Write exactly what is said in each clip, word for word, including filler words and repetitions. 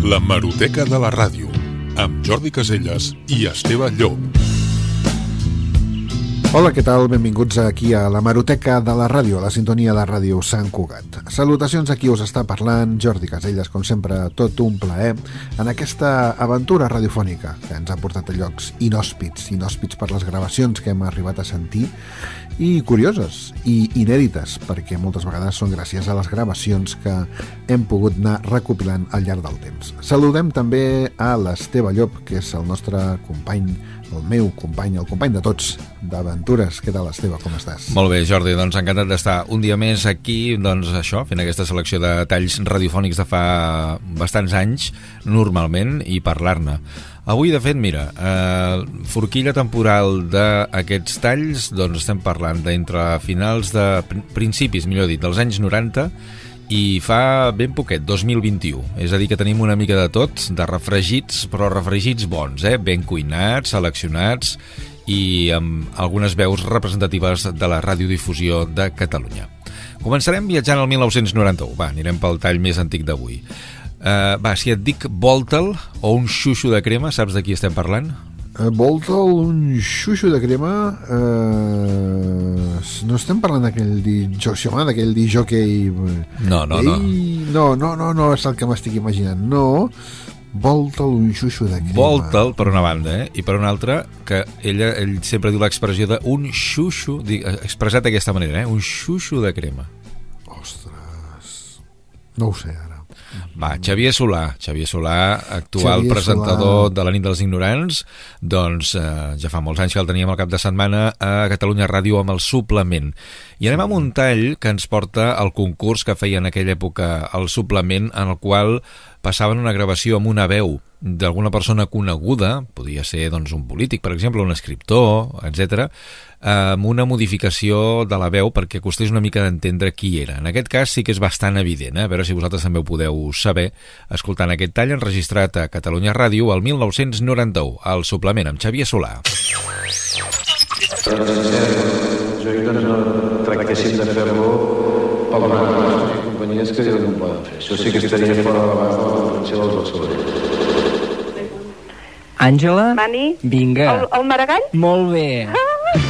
L'Hemeroteca de la Ràdio, amb Jordi Caselles i Esteve Llop. Hola, què tal? Benvinguts aquí a l'Hemeroteca de la Ràdio, a la sintonia de Ràdio Sant Cugat. Salutacions a qui us està parlant, Jordi Caselles, com sempre, tot un plaer, en aquesta aventura radiofònica que ens ha portat a llocs inhòspits, inhòspits per les gravacions que hem arribat a sentir, i curioses i inèdites, perquè moltes vegades són gràcies a les gravacions que hem pogut anar recopilant al llarg del temps. Saludem també a l'Esteve Llop, que és el nostre company, el meu company, el company de tots d'aventures. Què tal, Esteve, com estàs? Molt bé, Jordi, doncs encantat d'estar un dia més aquí, doncs això, fent aquesta selecció de talls radiofònics de fa bastants anys, normalment, i parlar-ne. Avui, de fet, mira, eh, forquilla temporal d'aquests talls, doncs estem parlant d'entre finals de principis, millor dit, dels anys noranta i fa ben poquet, dos mil vint-i-u. És a dir, que tenim una mica de tot, de refregits, però refregits bons, eh? Ben cuinats, seleccionats i amb algunes veus representatives de la radiodifusió de Catalunya. Començarem viatjant al mil nou-cents noranta-u. Va, anirem pel tall més antic d'avui. Uh, va, si et dic Voltel o un xuxo de crema, saps de qui estem parlant? Uh, Voltel, un xuxo de crema... Uh, no estem parlant d'aquell dijòquei... d'aquell dijòquei... No, no, no. No, no, no, no és el que m'estic imaginant. No, Voltel, un xuxo de crema. Voltel, per una banda, eh? I per una altra, que ella, ell sempre diu l'expressió de un xuxo, expressat d'aquesta manera, eh? Un xuxo de crema. Ostres, no ho sé ara. Va, Xavier Solà, Xavier Solà, actual Xavier presentador Solà. de la nit dels ignorants, doncs eh, ja fa molts anys que el teníem al cap de setmana a Catalunya Ràdio amb el suplement. I anem amb un tall que ens porta al concurs que feia en aquella època el suplement, en el qual passaven una gravació amb una veu d'alguna persona coneguda, podia ser doncs, un polític, per exemple, un escriptor, etcètera, amb una modificació de la veu perquè costés una mica d'entendre qui era. En aquest cas sí que és bastant evident, eh? A veure si vosaltres també ho podeu saber escoltant aquest tall enregistrat a Catalunya Ràdio el mil nou-cents noranta-u, al suplement amb Xavier Solà. Jo dic que no tractéssim de fer-lo pel mar i companyies que no ho poden fer. Això sí que estaria fora de l'abast de la comprensió dels barcelonins. Àngela? Mani? Vinga. El, el Maragall? Molt bé. Ah!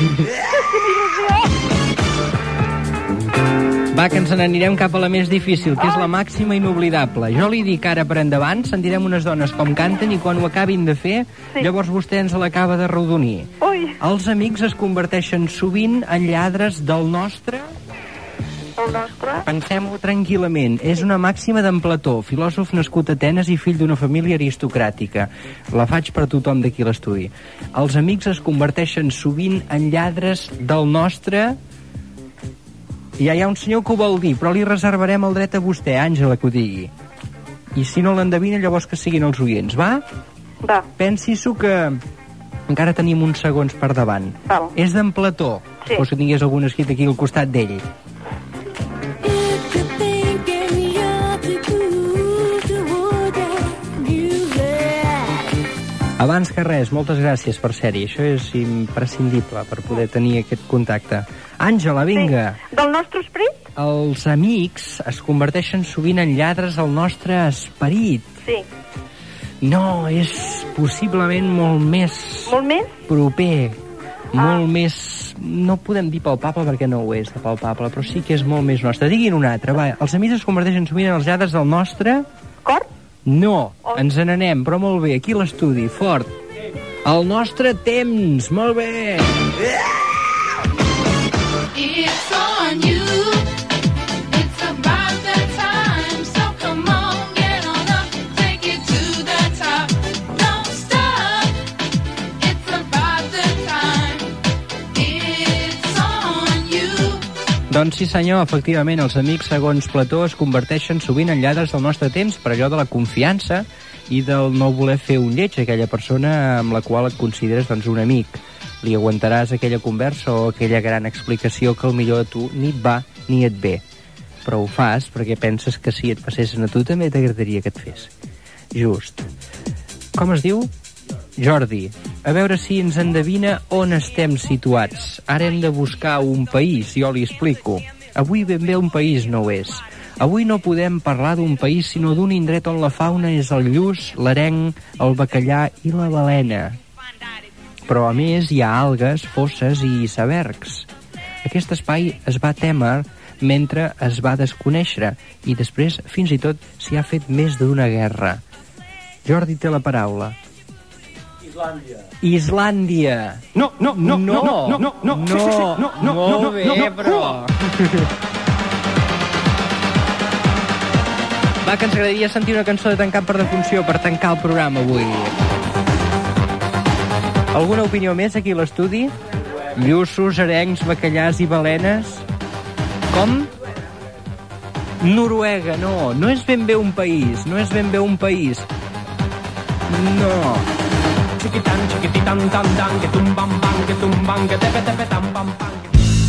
Va, que ens n'anirem cap a la més difícil, que és la màxima inoblidable. Jo li dic ara per endavant, sentirem unes dones com canten i quan ho acabin de fer, sí. Llavors vostè ens l'acaba de rodonir. Ui. Els amics es converteixen sovint en lladres del nostre... El nostre? Pensem-ho tranquil·lament. És una màxima d'en Plató, filòsof nascut a Atenes i fill d'una família aristocràtica. La faig per tothom d'aquí a l'estudi. Els amics es converteixen sovint en lladres del nostre... Ja hi ha un senyor que ho vol dir, però li reservarem el dret a vostè, Àngela, que ho digui. I si no l'endevina, llavors que siguin els oients, va? Va. Pensi-s'ho que encara tenim uns segons per davant. Val. És d'en Plató. Sí. O si tingués algun escrit aquí al costat d'ell. Abans que res, moltes gràcies per ser-hi. Això és imprescindible per poder tenir aquest contacte. Àngela, vinga. Sí. Del nostre esperit? Els amics es converteixen sovint en lladres del nostre esperit. Sí. No, és possiblement molt més... Molt més? Proper. Ah. Molt més... No podem dir palpable perquè no ho és de palpable, però sí que és molt més nostre. Diguin un altre, va. Els amics es converteixen sovint en els lladres del nostre... Cor? No, oh. Ens n'anem, però molt bé, aquí a l'estudi, fort. El nostre temps, molt bé. It's on you. It's about that time. So come on, get on up, take it to the top. Don't stop. It's about the time. It's on you. Doncs sí senyor, efectivament, els amics, segons Plató, es converteixen sovint en lladres del nostre temps per allò de la confiança i del no voler fer un lleig a aquella persona amb la qual et consideres doncs, un amic. Li aguantaràs aquella conversa o aquella gran explicació que al millor a tu ni et va ni et ve. Però ho fas perquè penses que si et passessin a tu també t'agradaria que et fes. Just. Com es diu? Jordi, a veure si ens endevina on estem situats. Ara hem de buscar un país, jo li explico. Avui ben bé un país no ho és. Avui no podem parlar d'un país sinó d'un indret on la fauna és el lluç, l'arenc, el bacallà i la balena. Però a més hi ha algues, fosses i icebergs. Aquest espai es va témer mentre es va desconèixer i després fins i tot s'hi ha fet més d'una guerra. Jordi té la paraula. Islàndia. Islàndia. No, no, no, no, no, no, no, no, sí, sí, sí, no, no, molt no, bé, no, no, però... Va, que ens agradaria sentir una cançó de tancar per defunció per tancar el programa avui. Alguna opinió més aquí a l'estudi? Lluços, arencs, bacallars i balenes? Com? Noruega, no. No és ben bé un país. No és ben bé un país. No. Chiquitan, chiquititan, tan, tan, que tumban, bam, que tumban, que tepe, tepe, tam, pam, pam.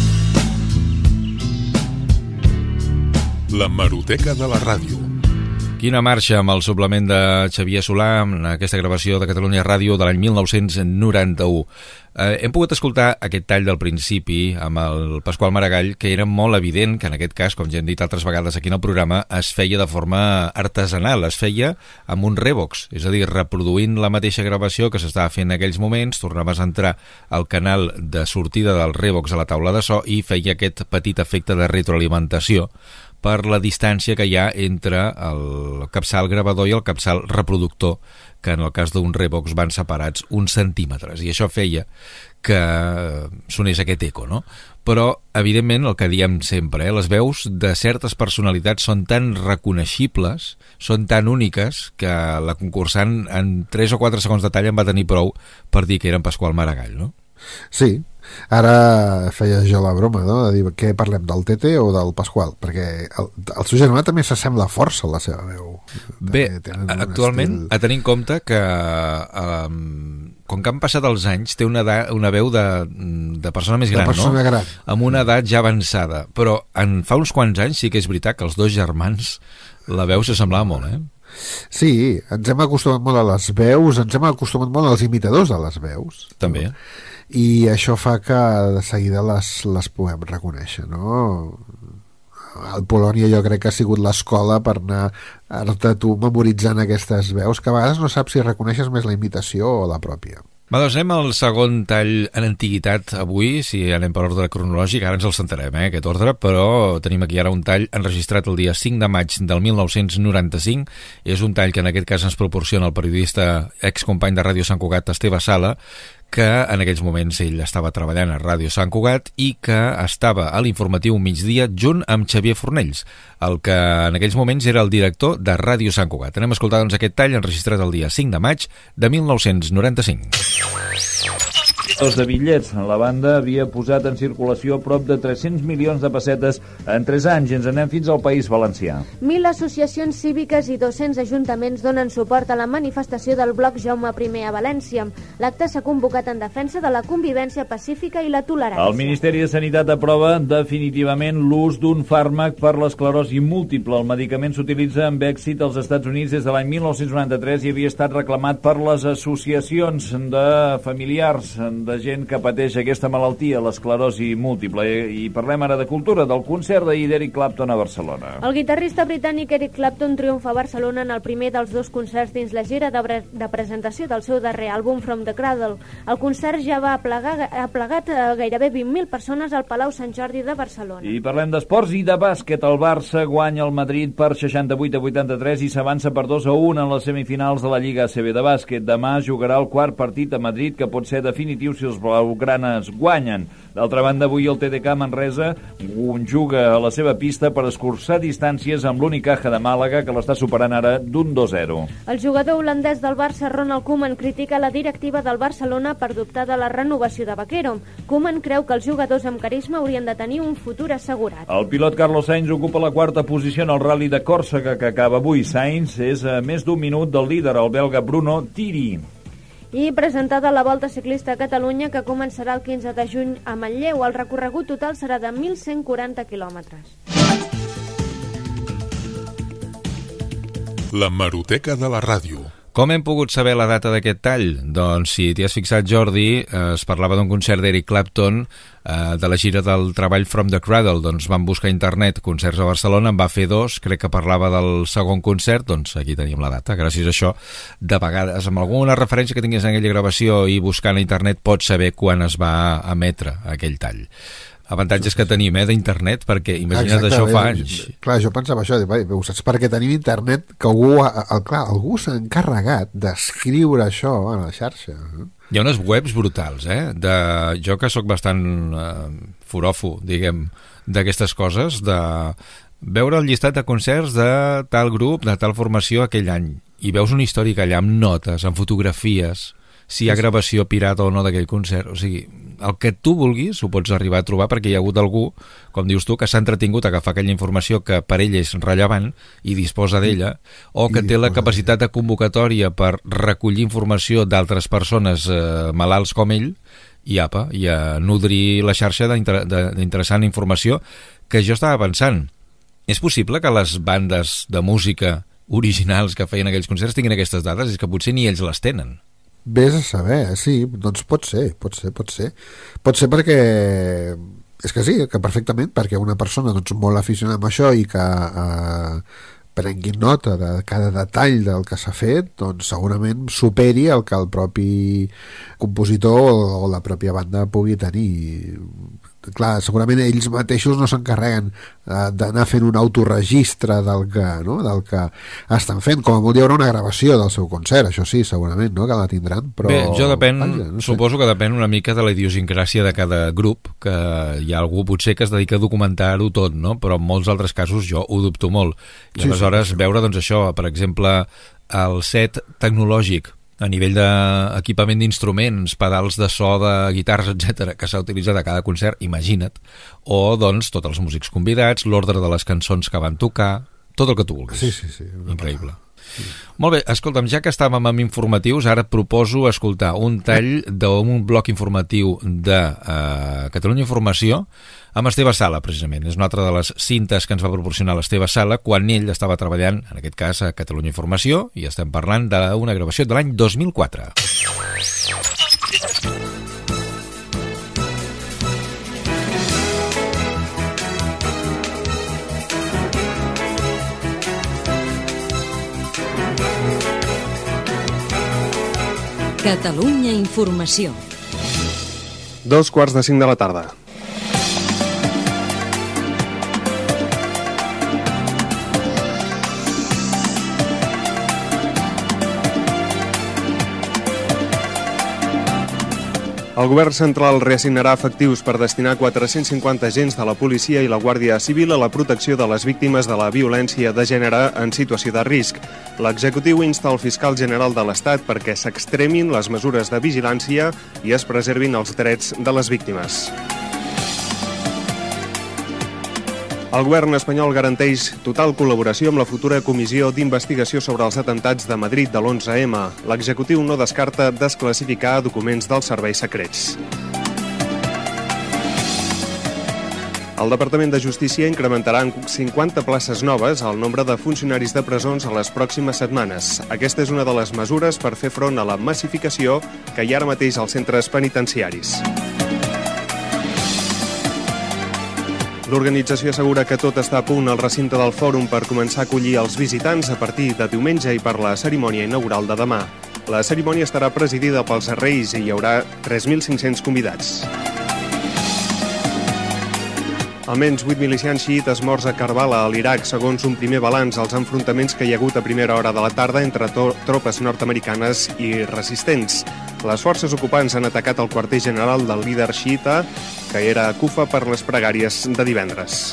La Hemeroteca de la Ràdio. Quina marxa amb el suplement de Xavier Solà en aquesta gravació de Catalunya Ràdio de l'any mil nou-cents noranta-u. Eh, hem pogut escoltar aquest tall del principi amb el Pasqual Maragall, que era molt evident que en aquest cas, com ja hem dit altres vegades aquí en el programa, es feia de forma artesanal, es feia amb un Revox, és a dir, reproduint la mateixa gravació que s'estava fent en aquells moments, tornaves a entrar al canal de sortida del Revox a la taula de so i feia aquest petit efecte de retroalimentació per la distància que hi ha entre el capçal gravador i el capçal reproductor, que en el cas d'un Revox van separats uns centímetres, i això feia que sonés aquest eco, no? Però, evidentment, el que diem sempre, eh, les veus de certes personalitats són tan reconeixibles, són tan úniques, que la concursant en tres o quatre segons de tall en va tenir prou per dir que era en Pasqual Maragall, no? Sí, ara feia jo la broma, no? De dir, què parlem, del Tete o del Pasqual? Perquè el, el seu germà també s'assembla força a la seva veu. Bé, actualment, estil... a tenir en compte que um, com que han passat els anys, té una, edat, una veu de, de persona més gran, persona no? gran. Amb una edat ja avançada. Però en fa uns quants anys sí que és veritat que els dos germans la veu s'assemblava molt, eh? Sí, ens hem acostumat molt a les veus, ens hem acostumat molt als imitadors de les veus. També. I això fa que de seguida les, les puguem reconèixer, no? El Polònia jo crec que ha sigut l'escola per anar a tu memoritzant aquestes veus, que a vegades no saps si reconeixes més la imitació o la pròpia. Va, doncs anem al segon tall en antiguitat avui, si anem per ordre cronològic, ara ens el sentarem, eh, aquest ordre, però tenim aquí ara un tall enregistrat el dia cinc de maig del mil nou-cents noranta-cinc. És un tall que en aquest cas ens proporciona el periodista excompany de Ràdio Sant Cugat, Esteve Sala, que en aquells moments ell estava treballant a Ràdio Sant Cugat i que estava a l'informatiu migdia junt amb Xavier Fornells, el que en aquells moments era el director de Ràdio Sant Cugat. Anem a escoltar doncs aquest tall enregistrat el dia cinc de maig de mil nou-cents noranta-cinc. De bitllets. La banda havia posat en circulació prop de tres-cents milions de pessetes en tres anys. Ens anem fins al País Valencià. Mil associacions cíviques i dos-cents ajuntaments donen suport a la manifestació del bloc Jaume primer a València. L'acte s'ha convocat en defensa de la convivència pacífica i la tolerància. El Ministeri de Sanitat aprova definitivament l'ús d'un fàrmac per l'esclerosi múltiple. El medicament s'utilitza amb èxit als Estats Units des de l'any mil nou-cents noranta-tres i havia estat reclamat per les associacions de familiars de gent que pateix aquesta malaltia, l'esclerosi múltiple. I parlem ara de cultura, del concert d'ahir d'Eric Clapton a Barcelona. El guitarrista britànic Eric Clapton triomfa a Barcelona en el primer dels dos concerts dins la gira de, de presentació del seu darrer àlbum From the Cradle. El concert ja va aplegar, ha plegat gairebé vint mil persones al Palau Sant Jordi de Barcelona. I parlem d'esports i de bàsquet. El Barça guanya el Madrid per seixanta-vuit a vuitanta-tres i s'avança per dos a un en les semifinals de la Lliga A C B de bàsquet. Demà jugarà el quart partit a Madrid, que pot ser definitiu si els blaugranes guanyen. D'altra banda, avui el T D K Manresa juga a la seva pista per escurçar distàncies amb l'Unicaja de Màlaga, que l'està superant ara d'un dos a zero. El jugador holandès del Barça, Ronald Koeman, critica la directiva del Barcelona per dubtar de la renovació de Vaquero. Koeman creu que els jugadors amb carisma haurien de tenir un futur assegurat. El pilot Carlos Sainz ocupa la quarta posició en el Rally de Còrsega, que acaba avui. Sainz és a més d'un minut del líder, el belga Bruno Thierry. I presentada la Volta Ciclista a Catalunya, que començarà el quinze de juny a Manlleu. El recorregut total serà de mil cent quaranta quilòmetres. La Hemeroteca de la Ràdio. Com hem pogut saber la data d'aquest tall? Doncs si t'hi has fixat, Jordi, eh, es parlava d'un concert d'Eric Clapton eh, de la gira del treball From the Cradle. Doncs van buscar a internet concerts a Barcelona, en va fer dos, crec que parlava del segon concert, doncs aquí tenim la data. Gràcies a això, de vegades, amb alguna referència que tinguis en aquella gravació i buscant a internet, pots saber quan es va emetre aquell tall. Avantatges que tenim, eh, d'internet, perquè imagina't, Exacte, això fa eh, anys. Clar, jo pensava això, dic, ho saps perquè tenim internet, que algú, ha, el, clar, algú s'ha encarregat d'escriure això a la xarxa. Hi ha unes webs brutals, eh? De, jo que sóc bastant eh, foròfo, diguem, d'aquestes coses, de veure el llistat de concerts de tal grup, de tal formació aquell any, i veus un històric allà amb notes, amb fotografies, si hi ha gravació pirata o no d'aquell concert. O sigui, el que tu vulguis ho pots arribar a trobar, perquè hi ha hagut algú, com dius tu, que s'ha entretingut a agafar aquella informació que per ell és rellevant i disposa d'ella, o que té la capacitat de convocatòria per recollir informació d'altres persones eh, malalts com ell, i apa, i a nodrir la xarxa d'interessant informació. Que jo estava pensant, és possible que les bandes de música originals que feien aquells concerts tinguin aquestes dades? És que potser ni ells les tenen. Vés a saber, sí, doncs pot ser, pot ser, pot ser. Pot ser perquè, és que sí, que perfectament, perquè una persona doncs, molt aficionada amb això i que eh, prengui nota de cada detall del que s'ha fet, doncs segurament superi el que el propi compositor o, o la pròpia banda pugui tenir. Clar, segurament ells mateixos no s'encarreguen eh, d'anar fent un autoregistre del que, no? del que estan fent. Com a molt hi haurà una gravació del seu concert, això sí, segurament, no? Que la tindran, però... Bé, jo depèn, vaja, no sé. suposo que depèn una mica de la idiosincràsia de cada grup, que hi ha algú potser que es dedica a documentar-ho tot, no? Però en molts altres casos jo ho dubto molt. I Sí, aleshores sí, sí. veure, doncs això, per exemple, el set tecnològic a nivell d'equipament d'instruments, pedals de so, de guitarres, etcètera, que s'ha utilitzat a cada concert, imagina't, o doncs tots els músics convidats, l'ordre de les cançons que van tocar, tot el que tu vulguis. Sí, sí, sí. Increïble. Sí. Molt bé, escolta'm, ja que estàvem amb informatius, ara et proposo escoltar un tall d'un bloc informatiu de eh, Catalunya Informació amb Esteve Sala, precisament. És una altra de les cintes que ens va proporcionar l'Esteve Sala quan ell estava treballant, en aquest cas, a Catalunya Informació, i estem parlant d'una gravació de l'any dos mil quatre. Catalunya Informació. Dos quarts de cinc de la tarda. El govern central reassignarà efectius per destinar quatre-cents cinquanta agents de la policia i la Guàrdia Civil a la protecció de les víctimes de la violència de gènere en situació de risc. L'executiu insta el fiscal general de l'Estat perquè s'extremin les mesures de vigilància i es preservin els drets de les víctimes. El govern espanyol garanteix total col·laboració amb la futura comissió d'investigació sobre els atentats de Madrid de l'onze eme. L'executiu no descarta desclassificar documents dels serveis secrets. El Departament de Justícia incrementarà en cinquanta places noves el nombre de funcionaris de presons a les pròximes setmanes. Aquesta és una de les mesures per fer front a la massificació que hi ha ara mateix als centres penitenciaris. L'organització assegura que tot està a punt al recinte del fòrum per començar a acollir els visitants a partir de diumenge i per la cerimònia inaugural de demà. La cerimònia estarà presidida pels reis i hi haurà tres mil cinc-cents convidats. Almenys vuit milicians xiites morts a Karbala, a l'Iraq, segons un primer balanç als enfrontaments que hi ha hagut a primera hora de la tarda entre tropes nord-americanes i resistents. Les forces ocupants han atacat el quarter general del líder xiita, que era a Kufa per les pregàries de divendres.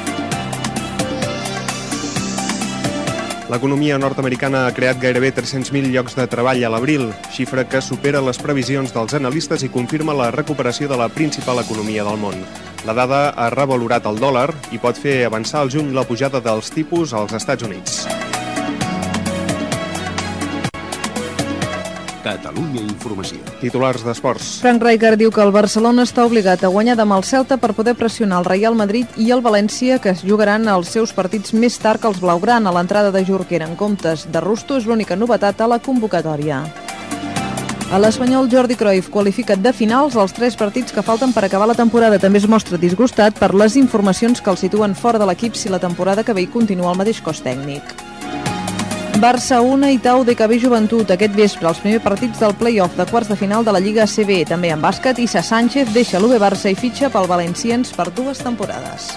L'economia nord-americana ha creat gairebé tres-cents mil llocs de treball a l'abril, xifra que supera les previsions dels analistes i confirma la recuperació de la principal economia del món. La dada ha revalorat el dòlar i pot fer avançar al juny la pujada dels tipus als Estats Units. Catalunya Informació. Titulars d'esports. Frank Rijkaard diu que el Barcelona està obligat a guanyar demà el Celta per poder pressionar el Real Madrid i el València, que es jugaran els seus partits més tard que els blaugrana. A l'entrada de Jorquera en comptes de Rusto és l'única novetat a la convocatòria. A l'Espanyol, Jordi Cruyff qualifica de finals els tres partits que falten per acabar la temporada. També es mostra disgustat per les informacions que el situen fora de l'equip si la temporada que ve hi continua el mateix cos tècnic. Barça un, Itau de Cabé Joventut. Aquest vespre, els primers partits del play-off de quarts de final de la Lliga A C B. També en bàsquet, Issa Sánchez deixa l'U B Barça i fitxa pel Valenciens per dues temporades.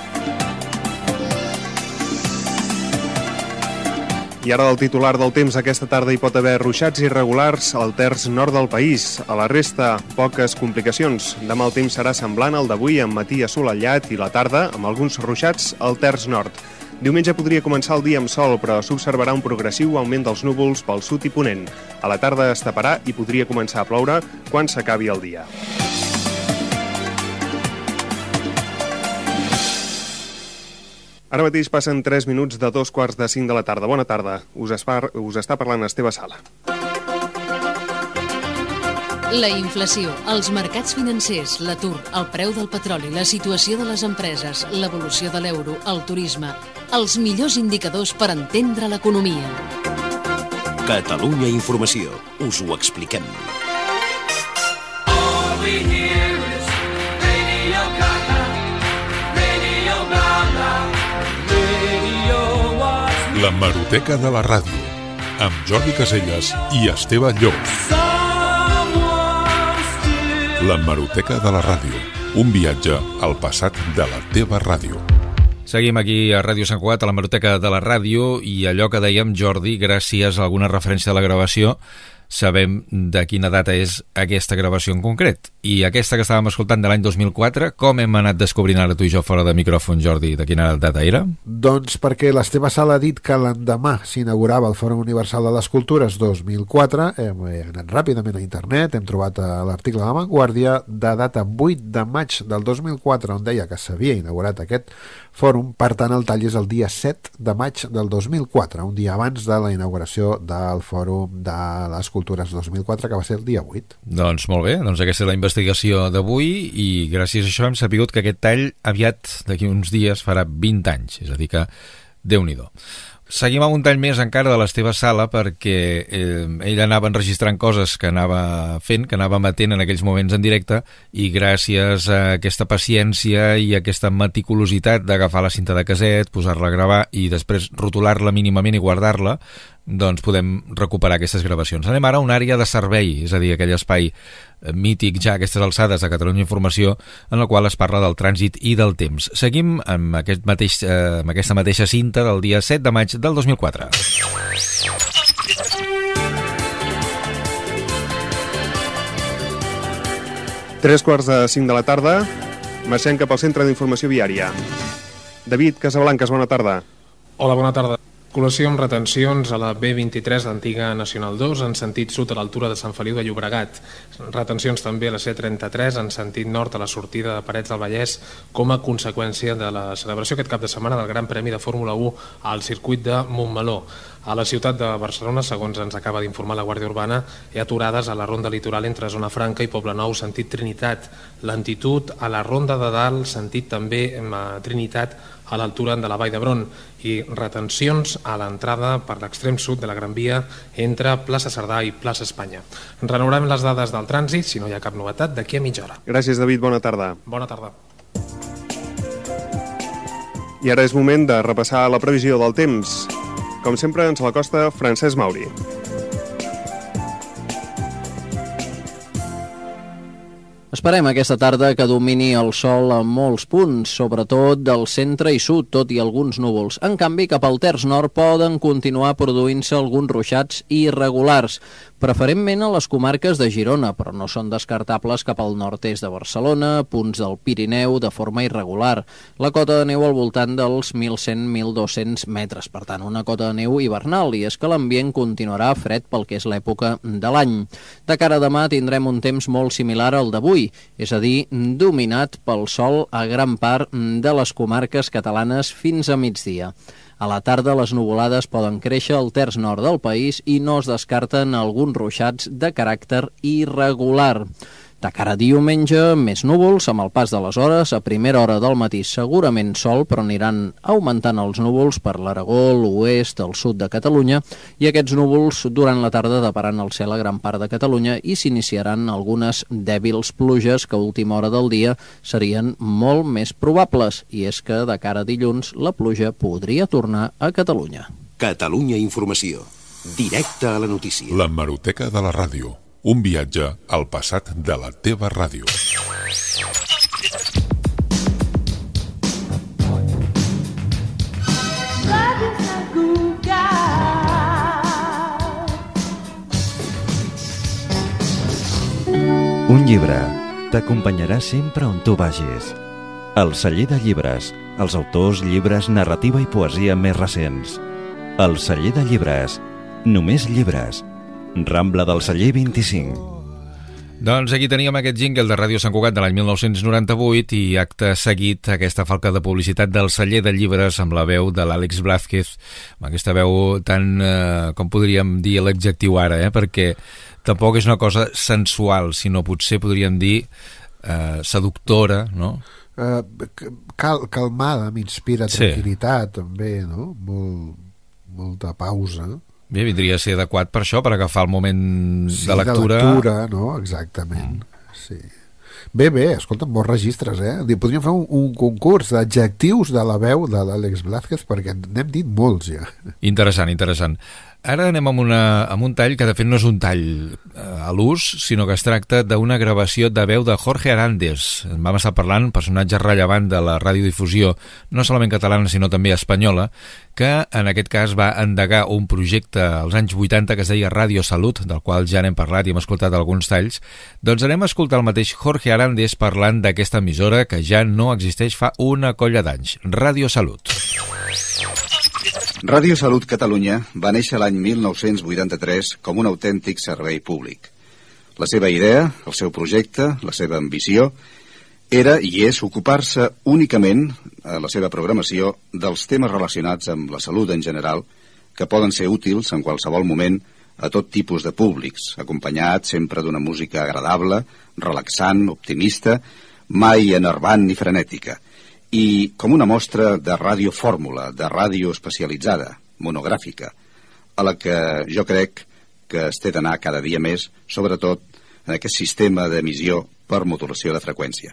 I ara el titular del temps. Aquesta tarda hi pot haver ruixats irregulars al terç nord del país. A la resta, poques complicacions. Demà el temps serà semblant al d'avui, amb matí assolellat i la tarda, amb alguns ruixats al terç nord. Diumenge podria començar el dia amb sol, però s'observarà un progressiu augment dels núvols pel sud i ponent. A la tarda es taparà i podria començar a ploure quan s'acabi el dia. Ara mateix passen tres minuts de dos quarts de cinc de la tarda. Bona tarda. Us, espar, us està parlant Esteve Sala. La inflació, els mercats financers, l'atur, el preu del petroli, la situació de les empreses, l'evolució de l'euro, el turisme, els millors indicadors per entendre l'economia. Catalunya Informació. Us ho expliquem. La Hemeroteca de la Ràdio, amb Jordi Caselles i Esteve Llop. La Hemeroteca de la Ràdio, un viatge al passat de la teva ràdio. Seguim aquí a Ràdio Sant Cugat, a la Hemeroteca de la Ràdio, i allò que dèiem, Jordi, gràcies a alguna referència a la gravació, sabem de quina data és aquesta gravació en concret. I aquesta que estàvem escoltant de l'any dos mil quatre, com hem anat descobrint ara tu i jo fora de micròfon, Jordi, de quina data era? Doncs perquè l'Esteve Sala ha dit que l'endemà s'inaugurava el Fòrum Universal de les Cultures dos mil quatre. Hem anat ràpidament a internet, hem trobat l'article de La Vanguardia de data vuit de maig del dos mil quatre, on deia que s'havia inaugurat aquest fòrum. Per tant, el tall és el dia set de maig del dos mil quatre, un dia abans de la inauguració del Fòrum de les Cultures dos mil quatre, que va ser el dia vuit. Doncs molt bé, doncs aquesta és la investigació d'avui, i gràcies a això hem sabut que aquest tall aviat, d'aquí uns dies, farà vint anys, és a dir que Déu-n'hi-do. Seguim amb un tall més encara de l'Esteve Sala, perquè eh, ell anava enregistrant coses que anava fent, que anava emetent en aquells moments en directe, i gràcies a aquesta paciència i a aquesta meticulositat d'agafar la cinta de caset, posar-la a gravar i després rotular-la mínimament i guardar-la, doncs podem recuperar aquestes gravacions. Anem ara a una àrea de servei, és a dir, aquell espai mític ja a aquestes alçades de Catalunya Informació, en el qual es parla del trànsit i del temps. Seguim amb, aquest mateix, eh, amb aquesta mateixa cinta del dia set de maig del dos mil quatre. Tres quarts de cinc de la tarda, marxem cap al Centre d'Informació Viària. David Casablancas, bona tarda. Hola, bona tarda. Col·lació amb retencions a la B vint-i-tres, l'antiga Nacional dos, en sentit sud a l'altura de Sant Feliu de Llobregat. Retencions també a la C trenta-tres, en sentit nord a la sortida de Parets del Vallès, com a conseqüència de la celebració aquest cap de setmana del Gran Premi de Fórmula u al circuit de Montmeló. A la ciutat de Barcelona, segons ens acaba d'informar la Guàrdia Urbana, hi ha aturades a la ronda litoral entre Zona Franca i Poblenou, sentit Trinitat. Lentitud a la ronda de Dalt, sentit també Trinitat, a l'altura de la Vall d'Hebron, i retencions a l'entrada per l'extrem sud de la Gran Via entre Plaça Cerdà i Plaça Espanya. Renovarem les dades del trànsit, si no hi ha cap novetat, d'aquí a mitja hora. Gràcies, David, bona tarda. Bona tarda. I ara és moment de repassar la previsió del temps. Com sempre, ens l'acosta Francesc Mauri. Esperem aquesta tarda que domini el sol a molts punts, sobretot del centre i sud, tot i alguns núvols. En canvi, cap al terç nord poden continuar produint-se alguns ruixats irregulars, preferentment a les comarques de Girona, però no són descartables cap al nord-est de Barcelona, punts del Pirineu de forma irregular. La cota de neu al voltant dels mil cent a mil dos-cents metres, per tant, una cota de neu hivernal, i és que l'ambient continuarà fred pel que és l'època de l'any. De cara a demà tindrem un temps molt similar al d'avui, és a dir, dominat pel sol a gran part de les comarques catalanes fins a migdia. A la tarda les nuvolades poden créixer al terç nord del país i no es descarten alguns ruixats de caràcter irregular. De cara a diumenge, més núvols, amb el pas de les hores. A primera hora del matí segurament sol, però aniran augmentant els núvols per l'Aragó, l'oest, el sud de Catalunya, i aquests núvols durant la tarda taparan el cel a gran part de Catalunya i s'iniciaran algunes dèbils pluges que a última hora del dia serien molt més probables, i és que de cara a dilluns la pluja podria tornar a Catalunya. Catalunya Informació. Directe a la notícia. La Hemeroteca de la Ràdio. Un viatge al passat de la teva ràdio. Un llibre t'acompanyarà sempre on tu vagis. El celler de llibres, els autors, llibres, narrativa i poesia més recents. El celler de llibres, només llibres. Rambla del Celler vint-i-cinc. Doncs aquí teníem aquest jingle de Ràdio Sant Cugat de l'any mil nou-cents noranta-vuit i acte seguit aquesta falca de publicitat del celler de llibres amb la veu de l'Àlex Blázquez, amb aquesta veu tan, eh, com podríem dir l'adjectiu ara, eh? Perquè tampoc és una cosa sensual, sinó potser podríem dir eh, seductora, no? Uh, cal, calmada, m'inspira tranquil·litat, sí. També, no? Molt, molta pausa. Bé, vindria a ser adequat per això, per agafar el moment sí, de lectura. de lectura, no? Exactament. Mm. Sí. Bé, bé, escolta, molts registres, eh? Podríem fer un, un concurs d'adjectius de la veu de l'Àlex Blázquez, perquè n'hem dit molts, ja. Interessant, interessant. Ara anem amb, una, amb un tall que de fet no és un tall a l'ús, sinó que es tracta d'una gravació de veu de Jorge Arandes. En vam estar parlant, personatge rellevant de la radiodifusió, no solament catalana sinó també espanyola, que en aquest cas va endegar un projecte als anys vuitanta que es deia Ràdio Salut, del qual ja n'hem parlat i hem escoltat alguns talls. Doncs anem a escoltar el mateix Jorge Arandes parlant d'aquesta emissora que ja no existeix fa una colla d'anys, Ràdio Salut. Ràdio Salut Catalunya va néixer l'any mil nou-cents vuitanta-tres com un autèntic servei públic. La seva idea, el seu projecte, la seva ambició, era i és ocupar-se únicament, a la seva programació, dels temes relacionats amb la salut en general, que poden ser útils en qualsevol moment a tot tipus de públics, acompanyat sempre d'una música agradable, relaxant, optimista, mai enervant ni frenètica, i com una mostra de radiofórmula, de ràdio especialitzada, monogràfica, a la que jo crec que es té d'anar cada dia més, sobretot en aquest sistema d'emissió per modulació de freqüència.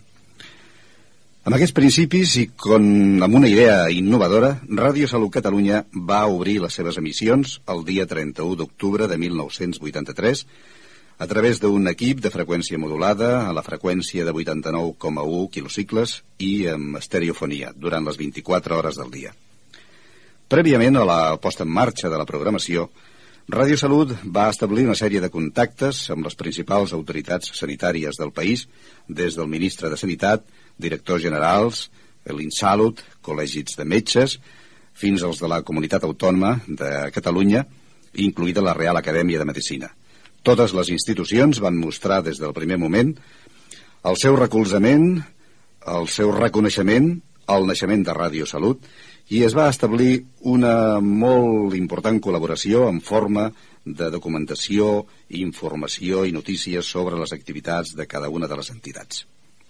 Amb aquests principis i con, amb una idea innovadora, Ràdio Salut Catalunya va obrir les seves emissions el dia trenta-u d'octubre de mil nou-cents vuitanta-tres a través d'un equip de freqüència modulada a la freqüència de vuitanta-nou coma u quilocicles i amb estereofonia durant les vint-i-quatre hores del dia. Prèviament a la posta en marxa de la programació, Ràdio Salut va establir una sèrie de contactes amb les principals autoritats sanitàries del país, des del ministre de Sanitat, directors generals, l'Insalut, col·legis de metges, fins als de la Comunitat Autònoma de Catalunya, incluïda la Real Acadèmia de Medicina. Totes les institucions van mostrar des del primer moment el seu recolzament, el seu reconeixement al naixement de Ràdio Salut, i es va establir una molt important col·laboració en forma de documentació, informació i notícies sobre les activitats de cada una de les entitats.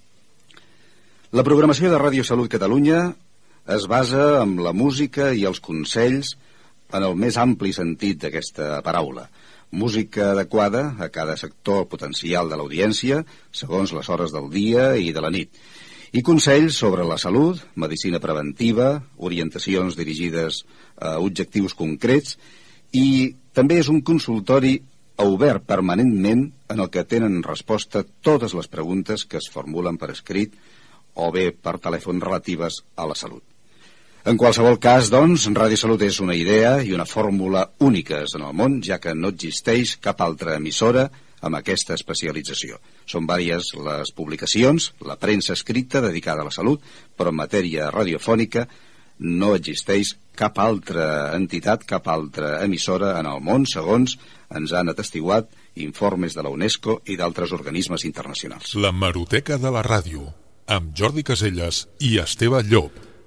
La programació de Ràdio Salut Catalunya es basa en la música i els consells en el més ampli sentit d'aquesta paraula. Música adequada a cada sector potencial de l'audiència, segons les hores del dia i de la nit. I consells sobre la salut, medicina preventiva, orientacions dirigides a objectius concrets, i també és un consultori obert permanentment en el que tenen resposta totes les preguntes que es formulen per escrit o bé per telèfon relatives a la salut. En qualsevol cas, doncs, Ràdio Salut és una idea i una fórmula úniques en el món, ja que no existeix cap altra emissora amb aquesta especialització. Són vàries les publicacions, la premsa escrita dedicada a la salut, però en matèria radiofònica no existeix cap altra entitat, cap altra emissora en el món, segons ens han atestiguat informes de la UNESCO i d'altres organismes internacionals. La Hemeroteca de la Ràdio, amb Jordi Caselles i Esteve Llop.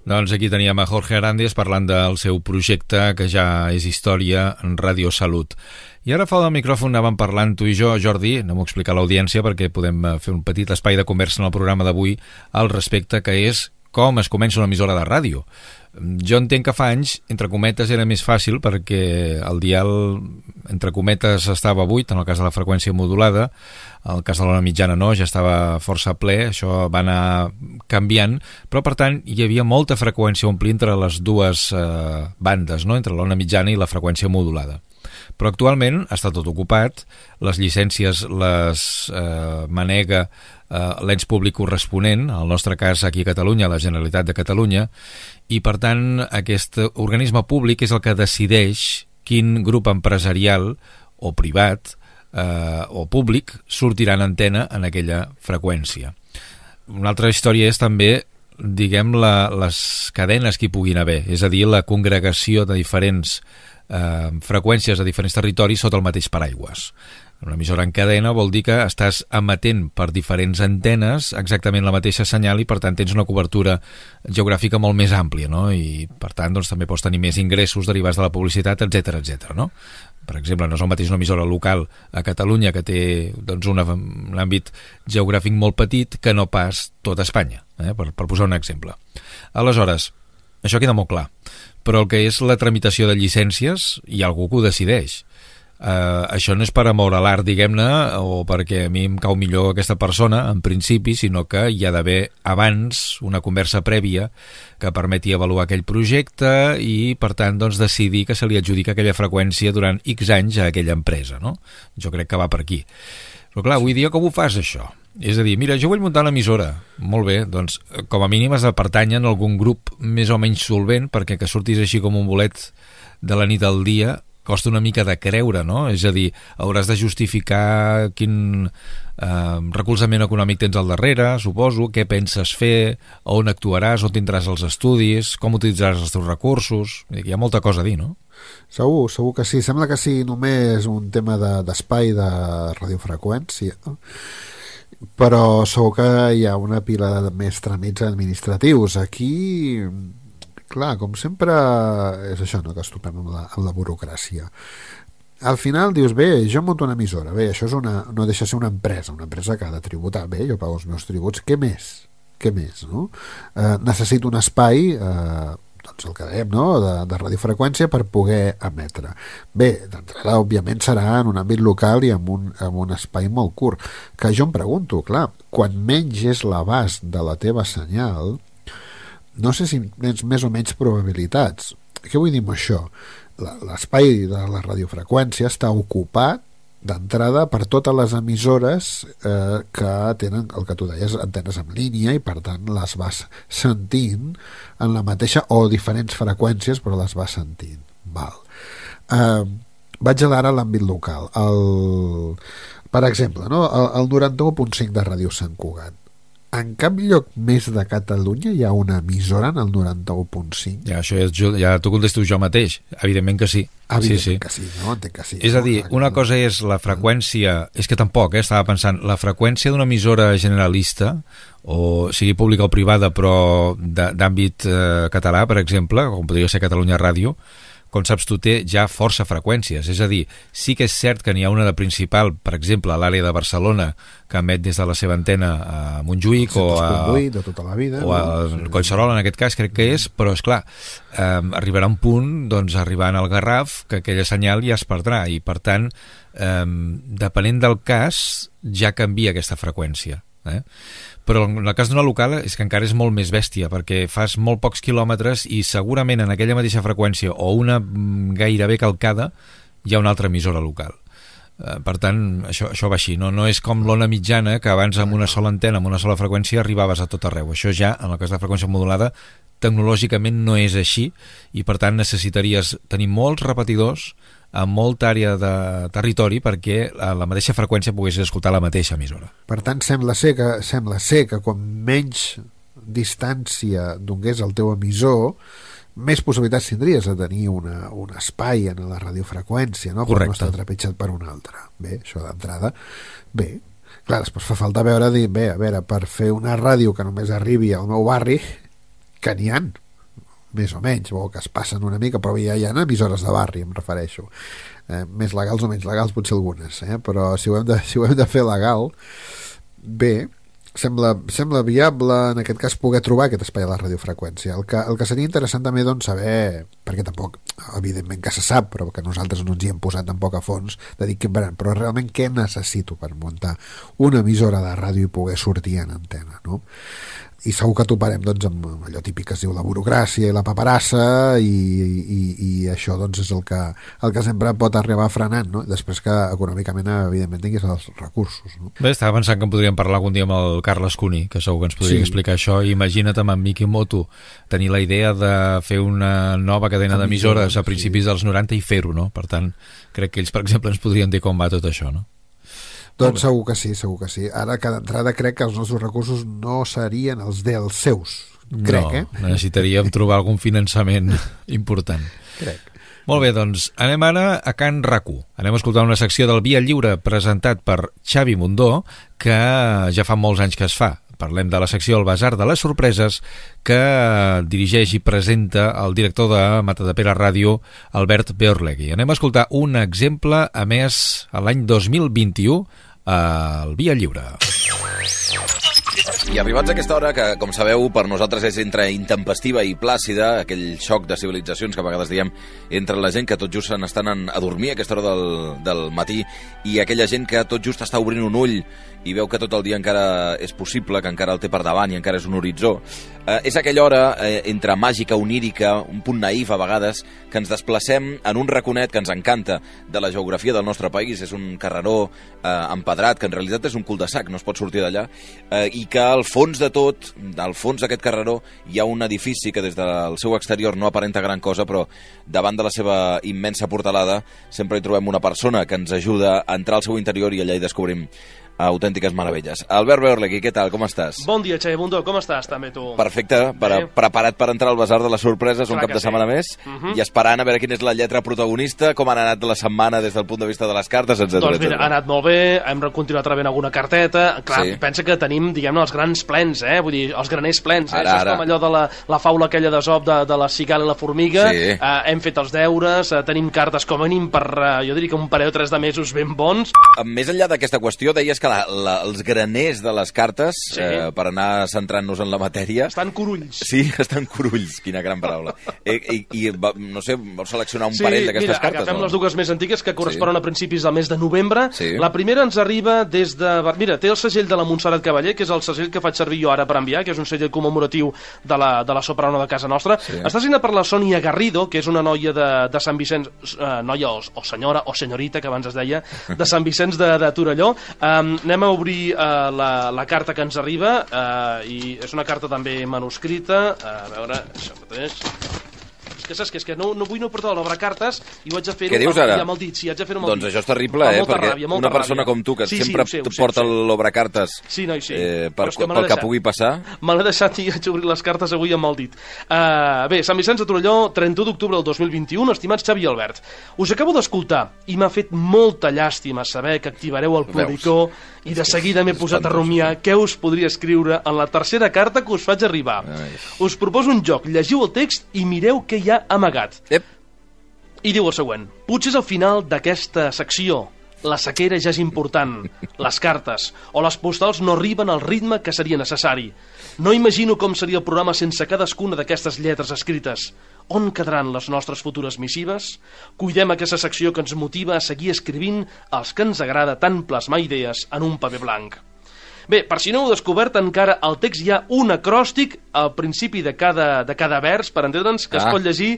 Doncs aquí teníem a Jorge Arandes parlant del seu projecte, que ja és història, en Radio Salut. I ara fora del micròfon anàvem parlant tu i jo, Jordi, anem a explicar a l'audiència perquè podem fer un petit espai de conversa en el programa d'avui al respecte, que és com es comença una emissora de ràdio. Jo entenc que fa anys, entre cometes, era més fàcil perquè el dial, entre cometes, estava buit, en el cas de la freqüència modulada, el cas de l'ona mitjana no, ja estava força ple, això va anar canviant, però per tant hi havia molta freqüència a omplir entre les dues eh, bandes, no? Entre l'ona mitjana i la freqüència modulada. Però actualment està tot ocupat, les llicències les eh, manega eh, l'ens públic corresponent, en el nostre cas aquí a Catalunya, la Generalitat de Catalunya, i per tant aquest organisme públic és el que decideix quin grup empresarial o privat eh, o públic sortirà en antena en aquella freqüència. Una altra història és també, diguem, la, les cadenes que hi puguin haver, és a dir, la congregació de diferents eh, freqüències a diferents territoris sota el mateix paraigües. Una emissora en cadena vol dir que estàs emetent per diferents antenes exactament la mateixa senyal i per tant tens una cobertura geogràfica molt més àmplia, no? I per tant doncs, també pots tenir més ingressos derivats de la publicitat, etcètera, etcètera, no? Per exemple, no és el mateix una emissora local a Catalunya que té doncs, una, un àmbit geogràfic molt petit que no pas tot Espanya, eh? per, per posar un exemple. Aleshores, això queda molt clar, però el que és la tramitació de llicències hi ha algú que ho decideix. Uh, això no és per amor a l'art, diguem-ne, o perquè a mi em cau millor aquesta persona, en principi, sinó que hi ha d'haver abans una conversa prèvia que permeti avaluar aquell projecte i, per tant, doncs, decidir que se li adjudica aquella freqüència durant X anys a aquella empresa, no? Jo crec que va per aquí. Però clar, avui dia com ho fas, això? És a dir, mira, jo vull muntar una emissora. Molt bé, doncs, com a mínim has de pertànyer a algun grup més o menys solvent, perquè que surtis així com un bolet de la nit al dia costa una mica de creure, no? És a dir, hauràs de justificar quin eh, recolzament econòmic tens al darrere, suposo, què penses fer, on actuaràs, on tindràs els estudis, com utilitzaràs els teus recursos. Hi ha molta cosa a dir, no? Segur, segur que sí. Sembla que sí, només un tema de, d'espai de radiofreqüència, no? Però segur que hi ha una pila de més tràmits administratius. Aquí, clar, com sempre és això, no?, que es topem amb la, amb la burocràcia. Al final dius, bé, jo monto una emissora, bé, això és una, no deixa de ser una empresa, una empresa que ha de tributar, bé, jo pago els meus tributs, què més? Què més, no? Eh, necessito un espai, eh, doncs el que dèiem, no?, de, de radiofreqüència per poder emetre. Bé, d'entrada, òbviament, serà en un àmbit local i en un, en un espai molt curt, que jo em pregunto, clar, quan menys és l'abast de la teva senyal, no sé si tens més o menys probabilitats. Què vull dir amb això? L'espai de la radiofreqüència està ocupat d'entrada per totes les emissores eh, que tenen, el que tu deies, antenes en línia i per tant les vas sentint en la mateixa o diferents freqüències però les vas sentint. Val. Eh, vaig ara a l'àmbit local. El, per exemple, no? el, el noranta-u punt cinc de Ràdio Sant Cugat. En cap lloc més de Catalunya hi ha una emissora en el noranta-u punt cinc? Ja, això és, ja t'ho contesto jo mateix. Evidentment que sí. Evidentment sí, sí. que sí, no? Entenc que sí. És a dir, una cosa és la freqüència... És que tampoc, eh, estava pensant, la freqüència d'una emissora generalista, o sigui pública o privada, però d'àmbit eh, català, per exemple, com podria ser Catalunya Ràdio, com saps tu, té ja força freqüències. És a dir, sí que és cert que n'hi ha una de principal, per exemple, a l'àrea de Barcelona, que emet des de la seva antena a Montjuïc o a, de tota la vida, o a no? Collserola, en aquest cas, crec que és, però, és clar, eh, arribarà un punt, doncs, arribant al Garraf, que aquella senyal ja es perdrà, i, per tant, eh, depenent del cas, ja canvia aquesta freqüència. Eh? Però en el cas d'una local és que encara és molt més bèstia perquè fas molt pocs quilòmetres i segurament en aquella mateixa freqüència o una gairebé calcada hi ha una altra emissora local. Eh, per tant, això, això va així, no? No és com l'ona mitjana que abans amb una sola antena, amb una sola freqüència arribaves a tot arreu. Això ja, en el cas de freqüència modulada, tecnològicament no és així i per tant necessitaries tenir molts repetidors a molta àrea de territori perquè a la mateixa freqüència poguessis escoltar la mateixa emissora. Per tant, sembla ser que, sembla ser que quan menys distància donés el teu emissor, més possibilitats tindries de tenir una, un espai en la radiofreqüència, no? Correcte. Per no estar trepitjat per un altre. Bé, això d'entrada, bé. Clar, després fa falta veure, dir, bé, a veure, per fer una ràdio que només arribi al meu barri, que n'hi ha, més o menys, o que es passen una mica, però ja hi ha emissores de barri, em refereixo. Eh, més legals o menys legals, potser algunes, eh? Però si ho hem de, si ho hem de fer legal, bé, sembla, sembla viable en aquest cas poder trobar aquest espai a la radiofreqüència. El que, el que seria interessant també doncs, saber, perquè tampoc evidentment que se sap, però que nosaltres no ens hi hem posat tampoc a fons, de dir, però realment què necessito per muntar una emissora de ràdio i poder sortir en antena, no? I segur que toparem doncs, amb allò típic que es diu la burocràcia i la paperassa i, i, i això doncs, és el que, el que sempre pot arribar frenant, no? Després que econòmicament evidentment tinguis els recursos, no? Bé, estava pensant que en podríem parlar algun dia amb el Carles Cuní, que segur que ens podria sí. explicar això. Imagina't amb en Miki Moto tenir la idea de fer una nova cadena d'emissores a principis sí. dels noranta i fer-ho, no? Per tant, crec que ells, per exemple, ens podrien dir com va tot això, no? Doncs segur que sí, segur que sí. Ara que d'entrada crec que els nostres recursos no serien els dels seus. Crec, no, eh? necessitaríem trobar algun finançament important. Crec. Molt bé, doncs anem ara a Can RAC-u. Anem a escoltar una secció del Via Lliure presentat per Xavi Mundó, que ja fa molts anys que es fa. Parlem de la secció El Basar de les Sorpreses, que dirigeix i presenta el director de Matadepera Ràdio, Albert Beorlegui. Anem a escoltar un exemple emès l'any dos mil vint-i-u al Via Lliure. I arribats a aquesta hora, que com sabeu per nosaltres és entre intempestiva i plàcida, aquell xoc de civilitzacions que a vegades diem entre la gent que tot just se n'estan a dormir a aquesta hora del, del matí i aquella gent que tot just està obrint un ull i veu que tot el dia encara és possible, que encara el té per davant i encara és un horitzó. Eh, és aquella hora eh, entre màgica, onírica, un punt naïf a vegades, que ens desplacem en un raconet que ens encanta de la geografia del nostre país. És un carreró eh, empedrat, que en realitat és un cul-de-sac, no es pot sortir d'allà, eh, i que al fons de tot, al fons d'aquest carreró, hi ha un edifici que des del seu exterior no aparenta gran cosa, però davant de la seva immensa portalada sempre hi trobem una persona que ens ajuda a entrar al seu interior i allà hi descobrim autèntiques meravelles. Albert Beorlegui, què tal? Com estàs? Bon dia, Xavi Mundó, com estàs també tu? Perfecte, per a, preparat per entrar al Basar de les Sorpreses un cap de setmana sí. més uh -huh. i esperant a veure quina és la lletra protagonista, com han anat la setmana des del punt de vista de les cartes, etcètera. Doncs mira, ha anat molt bé, hem continuat rebent alguna carteta, clar, sí. pensa que tenim, diguem-ne, els grans plens, eh? Vull dir, els graners plens, eh? Ara, Això és ara. com allò de la, la faula aquella d'Esop de, de la cigala i la formiga, sí. eh, hem fet els deures, eh, tenim cartes com a mínim per, eh, jo diria que un parell o tres de mesos ben bons. Més enllà d'aquesta qüestió, deies que la, la, els graners de les cartes, sí. eh, per anar centrant-nos en la matèria... Estan curulls. Sí, estan curulls, quina gran paraula. I, i, i no sé, vols seleccionar un sí, parell d'aquestes mira, cartes? Agafem no? les dues més antigues que corresponen sí. a principis del mes de novembre. Sí. La primera ens arriba des de... Mira, té el segell de la Montserrat Cavaller, que és el segell que faig servir jo ara per enviar, que és un segell commemoratiu de la, de la soprano de casa nostra. Sí. Està signat per la Sònia Garrido, que és una noia de, de Sant Vicenç, eh, noia o, o senyora o senyorita, que abans es deia, de Sant Vicenç de, de Torelló. Um, anem a obrir uh, la, la carta que ens arriba, uh, i és una carta també manuscrita. Uh, a veure, això mateix... És que saps que, és que no, no vull no portar l'obra cartes i ho haig de fer-ho Què dius ara? amb el dit. Sí, haig de fer-ho amb el doncs dit. això és terrible, eh? Perquè ràbia, una persona ràbia. com tu, que sí, sempre sí, ho sé, ho sé, porta ho sé. l'obracartes sí, no, sí. eh, per, que pel que pugui passar... Me l'he deixat i haig d'obrir les cartes avui amb el dit. Uh, bé, Sant Vicenç de Torelló, trenta-u d'octubre del dos mil vint-i-u, estimats Xavi i Albert. Us acabo d'escoltar i m'ha fet molta llàstima saber que activareu el pluricó i de seguida m'he posat a rumiar què us podria escriure en la tercera carta que us faig arribar. Ai. Us proposo un joc, llegiu el text i mireu què hi ha amagat. Ep. I diu el següent: potser és al final d'aquesta secció. La sequera ja és important, les cartes o les postals no arriben al ritme que seria necessari. No imagino com seria el programa sense cadascuna d'aquestes lletres escrites. On quedaran les nostres futures missives? Cuidem aquesta secció que ens motiva a seguir escrivint els que ens agrada tant plasmar idees en un paper blanc. Bé, per si no ho heu descobert, encara al text hi ha un acròstic al principi de cada, de cada vers, per entendre'ns, que ah. es pot llegir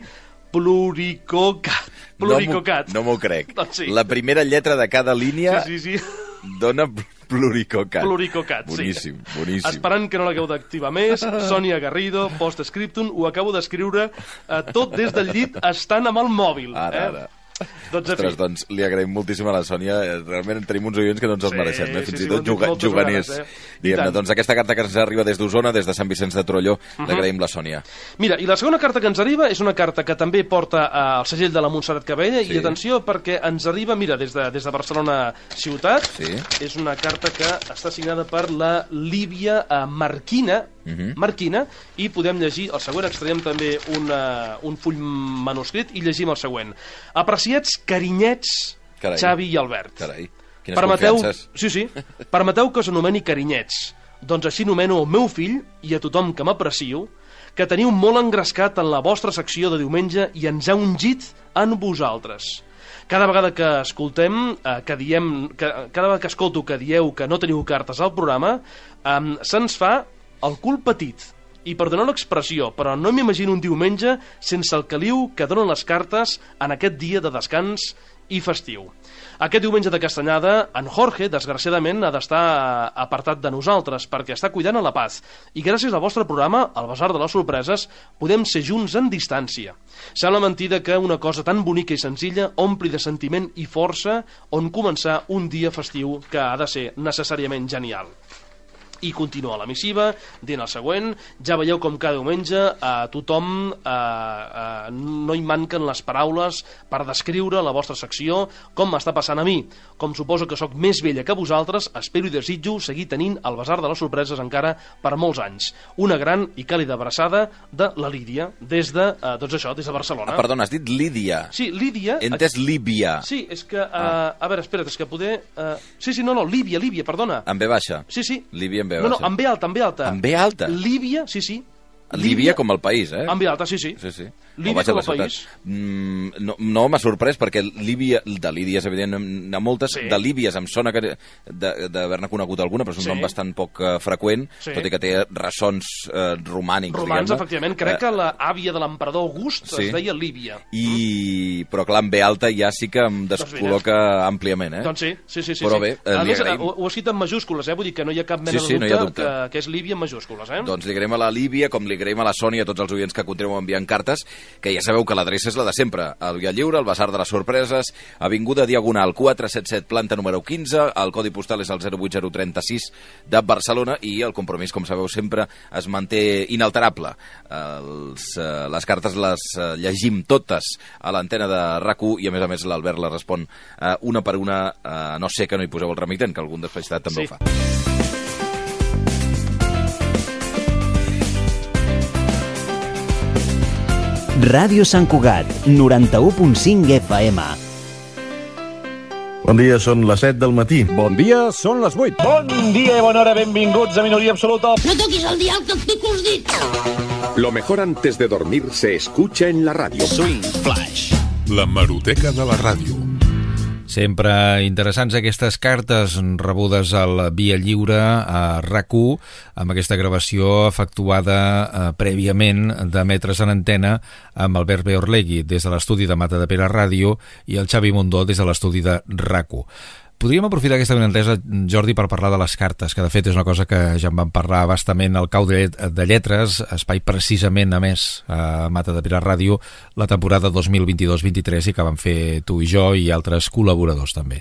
pluricocat. Pluricocat. No m'ho crec. Doncs sí. La primera lletra de cada línia sí, sí, sí. dona pluricocat. Pluricocat, boníssim, sí. Boníssim, Esperant que no l'hagueu d'activar més, Sònia Garrido, post-scriptum, ho acabo d'escriure eh, tot des del llit, estant amb el mòbil. Ara, eh? ara. Doncs, Ostres, doncs li agraïm moltíssim a la Sònia. Realment tenim uns oients que no ens els sí, mereixem, eh? fins sí, i tot sí, juga, juganers. Vegades, eh? Diguem-ne, doncs aquesta carta que ens arriba des d'Osona, des de Sant Vicenç de Torelló, uh -huh. l'agraïm la Sònia. Mira, i la segona carta que ens arriba és una carta que també porta eh, el segell de la Montserrat Cavaller, sí. I atenció perquè ens arriba, mira, des de, des de Barcelona ciutat, sí. És una carta que està signada per la Líbia eh, Marquina, uh-huh. marquina, i podem llegir el següent. Extraiem també una, un full manuscrit i llegim el següent. Apreciats carinyets, Carai. Xavi i Albert. Carai, quines Permeteu... confiances. Sí, sí. Permeteu que us anomeni carinyets. Doncs així nomeno el meu fill i a tothom que m'aprecio, que teniu molt engrescat en la vostra secció de diumenge i ens ha ungit en vosaltres. Cada vegada que escoltem, eh, que diem, que, cada vegada que escolto que dieu que no teniu cartes al programa, eh, se'ns fa el cul petit. I perdoneu l'expressió, però no m'imagino un diumenge sense el caliu que donen les cartes en aquest dia de descans i festiu. Aquest diumenge de Castanyada, en Jorge, desgraciadament, ha d'estar apartat de nosaltres perquè està cuidant a la Paz. I gràcies al vostre programa, al Basar de les Sorpreses, podem ser junts en distància. Sembla mentida que una cosa tan bonica i senzilla ompli de sentiment i força on començar un dia festiu que ha de ser necessàriament genial. I continua la missiva, dient el següent: ja veieu com cada diumenge a tothom eh, eh, no hi manquen les paraules per descriure la vostra secció, com m'està passant a mi. Com suposo que sóc més vella que vosaltres, espero i desitjo seguir tenint el Basar de les Sorpreses encara per molts anys. Una gran i càlida abraçada de la Lídia, des de, eh, doncs això, des de Barcelona. Ah, perdona, has dit Lídia. Sí, Lídia. He entès Líbia. Sí, és que, eh, ah. a veure, espera't, és que poder... Eh, sí, sí, no, no, Líbia, Líbia, perdona. En B baixa. Sí, sí. Líbia en B No, baixa. no, amb B alta, amb B alta. Amb B alta? Líbia, sí, sí. Líbia com el país, eh? Amb B alta, sí, sí. Sí, sí. Líbia com el país. Mm, no no m'ha sorprès perquè Líbia, de Lídies, evident, n'hi ha moltes. Sí. De Líbies em sona que d'haver-ne conegut alguna, però és un Sí. nom bastant poc uh, freqüent, Sí. tot i que té ressons uh, romànics, Romans, diguem-ne. efectivament. Crec que l'àvia de l'emperador August Sí. es deia Líbia. I... Però clar, en B alta ja sí que em descol·loca àmpliament, eh? Doncs sí, sí, sí. sí Però sí. bé, eh, a li més, agraïm. ho, ho he escrit en majúscules, eh? Vull dir que no hi ha cap mena Sí, sí, de no dubte, hi ha dubte. que, que és Líbia en majúscules, eh? Doncs li agraïm a la Líbia, com li agraïm a la Sònia, a tots els oients que continueu enviant cartes, que ja sabeu que l'adreça és la de sempre. El Via Lliure, el Basar de les Sorpreses, Avinguda Diagonal quatre cents setanta set, planta número quinze, el codi postal és el zero vuit zero tres sis de Barcelona i el compromís, com sabeu, sempre es manté inalterable. Els, eh, les cartes les eh, llegim totes a l'antena de RAC u i, a més a més, l'Albert la respon eh, una per una, eh, no sé que no hi poseu el remitent, que algun despatxat també Sí. ho fa. Ràdio Sant Cugat, noranta-u punt cinc F M. Bon dia, són les set del matí. Bon dia, són les vuit. Bon dia i bona hora, benvinguts a Minoria Absoluta. No toquis el dial que et pico els dits. Lo mejor antes de dormir se escucha en la radio. Swing Flash. La Hemeroteca de la ràdio. Sempre interessants aquestes cartes rebudes al Via Lliure a RAC u, amb aquesta gravació efectuada eh, prèviament d'emetres en antena amb Albert B. Orlegui des de l'estudi de Matadepera Ràdio i el Xavi Mundó des de l'estudi de RAC u. Podríem aprofitar aquesta benentesa, Jordi, per parlar de les cartes, que de fet és una cosa que ja en vam parlar bastament al Cau de Lletres, espai precisament a més a Matadepera Ràdio, la temporada dos mil vint-i-dos vint-i-tres, i que van fer tu i jo i altres col·laboradors també.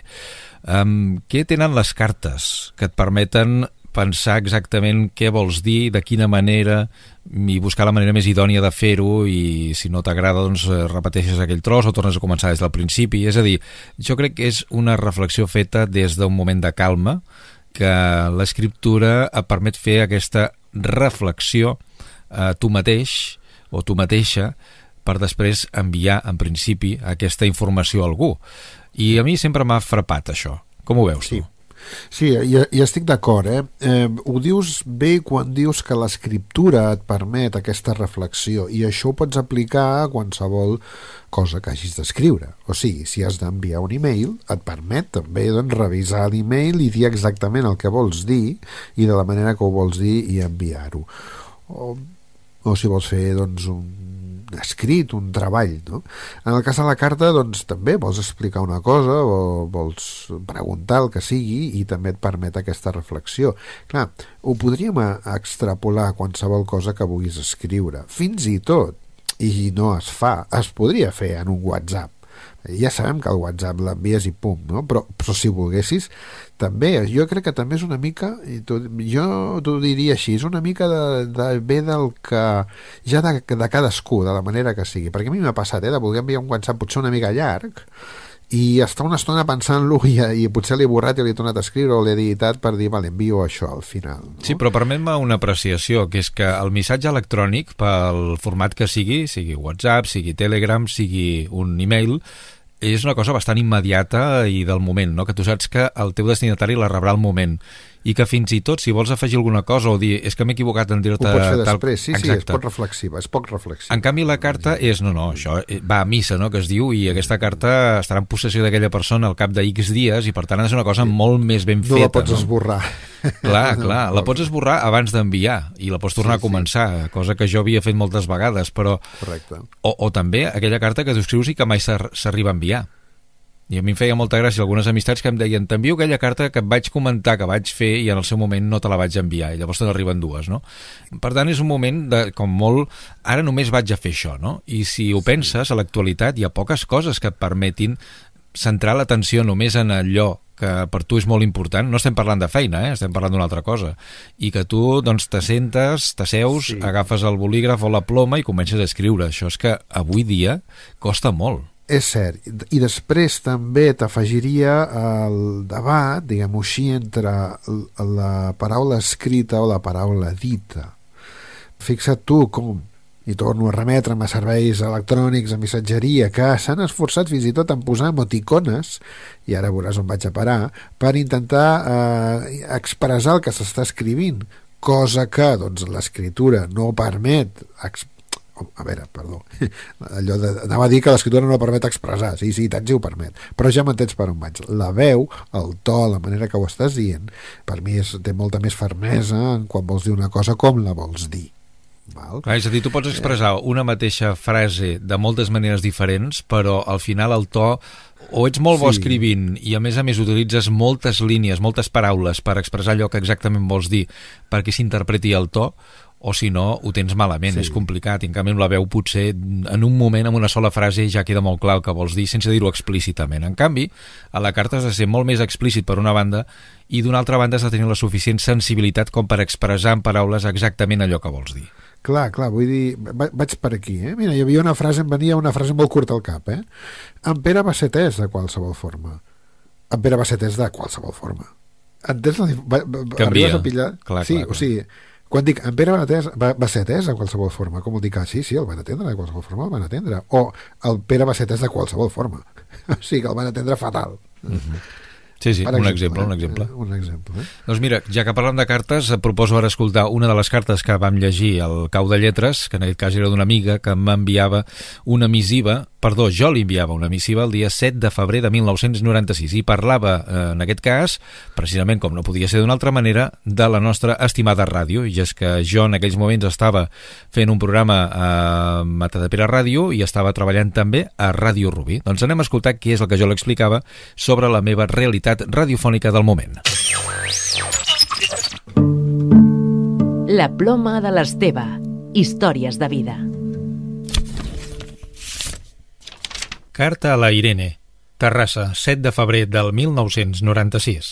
Um, què tenen les cartes que et permeten pensar exactament què vols dir, de quina manera, i buscar la manera més idònia de fer-ho, i si no t'agrada doncs repeteixes aquell tros o tornes a començar des del principi? És a dir, jo crec que és una reflexió feta des d'un moment de calma, que l'escriptura et permet fer aquesta reflexió a tu mateix o tu mateixa per després enviar en principi aquesta informació a algú. I a mi sempre m'ha frapat això. Com ho veus tu? Sí. Sí, hi, hi estic d'acord, eh? eh? Ho dius bé quan dius que l'escriptura et permet aquesta reflexió, i això ho pots aplicar a qualsevol cosa que hagis d'escriure. O sigui, si has d'enviar un e-mail, et permet també doncs, revisar l'e-mail i dir exactament el que vols dir i de la manera que ho vols dir i enviar-ho. O, o si vols fer doncs, un escrit, un treball, no? En el cas de la carta, doncs també vols explicar una cosa o vols preguntar el que sigui i també et permet aquesta reflexió. Clar, ho podríem extrapolar a qualsevol cosa que vulguis escriure, fins i tot, i no es fa, es podria fer en un WhatsApp. Ja sabem que el WhatsApp l'envies i pum, no? Però, però si volguessis, també, jo crec que també és una mica, i tu, jo t'ho diria així, és una mica de, de bé del que, ja de, de cadascú, de la manera que sigui, perquè a mi m'ha passat, eh, de voler enviar un WhatsApp potser una mica llarg, i està una estona pensant-lo i, i potser l'he borrat i l'he tornat a escriure o l'he editat per dir, vale, envio això al final. No? Sí, però permet-me una apreciació, que és que el missatge electrònic, pel format que sigui, sigui WhatsApp, sigui Telegram, sigui un email, és una cosa bastant immediata i del moment, no? Que tu saps que el teu destinatari la rebrà al moment i que fins i tot si vols afegir alguna cosa o dir és que m'he equivocat en dir-te... Ho pots fer tal... després, sí, Exacte. sí, és poc reflexiva, és poc reflexiva. En canvi la carta és, no, no, això va a missa, no?, que es diu, i aquesta carta estarà en possessió d'aquella persona al cap de X dies i per tant és una cosa molt més ben feta. No la pots no? esborrar. Clar, clar, la pots esborrar abans d'enviar i la pots tornar sí, a començar, sí. cosa que jo havia fet moltes vegades, però... Correcte. O, o també aquella carta que tu escrius i que mai s'arriba a enviar. I a mi em feia molta gràcia algunes amistats que em deien t'envio aquella carta que et vaig comentar que vaig fer i en el seu moment no te la vaig enviar i llavors te n'arriben dues, no? Per tant, és un moment de, com molt... Ara només vaig a fer això, no? I si ho penses, a l'actualitat hi ha poques coses que et permetin centrar l'atenció només en allò que per tu és molt important. No estem parlant de feina, eh? Estem parlant d'una altra cosa. I que tu, doncs, te sentes, t'asseus, sí. agafes el bolígraf o la ploma i comences a escriure. Això és que avui dia costa molt. És cert, i després també t'afegiria el debat, diguem-ho així, entre la paraula escrita o la paraula dita. Fixa't tu com, i torno a remetre'm a serveis electrònics, a missatgeria, que s'han esforçat fins i tot en posar emoticones, i ara veuràs on vaig a parar, per intentar eh, expressar el que s'està escrivint, cosa que doncs, l'escriptura no permet expressar. A veure, perdó, allò de, anava a dir que l'escriptura no permet expressar, sí, sí, tant si ho permet, però ja m'entens per on vaig. La veu, el to, la manera que ho estàs dient, per mi és, té molta més fermesa en quan vols dir una cosa com la vols dir. Val? Clar, és a dir, tu pots expressar una mateixa frase de moltes maneres diferents, però al final el to o ets molt bo sí. escrivint i a més a més utilitzes moltes línies, moltes paraules per expressar allò que exactament vols dir perquè s'interpreti el to, o si no, ho tens malament, sí. és complicat. I en canvi amb la veu potser en un moment, amb una sola frase, ja queda molt clar el que vols dir sense dir-ho explícitament. En canvi, a la carta has de ser molt més explícit per una banda i d'una altra banda has de tenir la suficient sensibilitat com per expressar en paraules exactament allò que vols dir. Clar, clar, vull dir, vaig per aquí, eh? Mira, hi havia una frase, em venia una frase molt curta al cap, eh? En Pere va ser tés de qualsevol forma. En Pere va ser tés de qualsevol forma. Entens la... Va, va, Canvia. A pillar... Clar, sí, clar, clar. O sigui, quan dic en Pere va, atès, va, va ser atès de qualsevol forma, com ho dic? Ah, sí, sí, el van atendre de qualsevol forma, el van atendre. O el Pere va ser atès de qualsevol forma. O sigui, que el van atendre fatal. Mm-hmm. Sí, sí, un exemple, un exemple. Eh? Un exemple. Eh? Doncs mira, ja que parlem de cartes, proposo ara escoltar una de les cartes que vam llegir al Cau de Lletres, que en aquest cas era d'una amiga que m'enviava una missiva, perdó, jo li enviava una missiva el dia set de febrer de mil nou-cents noranta-sis i parlava, eh, en aquest cas, precisament com no podia ser d'una altra manera, de la nostra estimada ràdio, i és que jo en aquells moments estava fent un programa a Matadepera Ràdio i estava treballant també a Ràdio Rubí. Doncs anem a escoltar què és el que jo l'explicava sobre la meva realitat radiofònica del moment. La ploma de l'Esteve. Històries de vida. Carta a la Irene. Terrassa, set de febrer del mil nou-cents noranta-sis.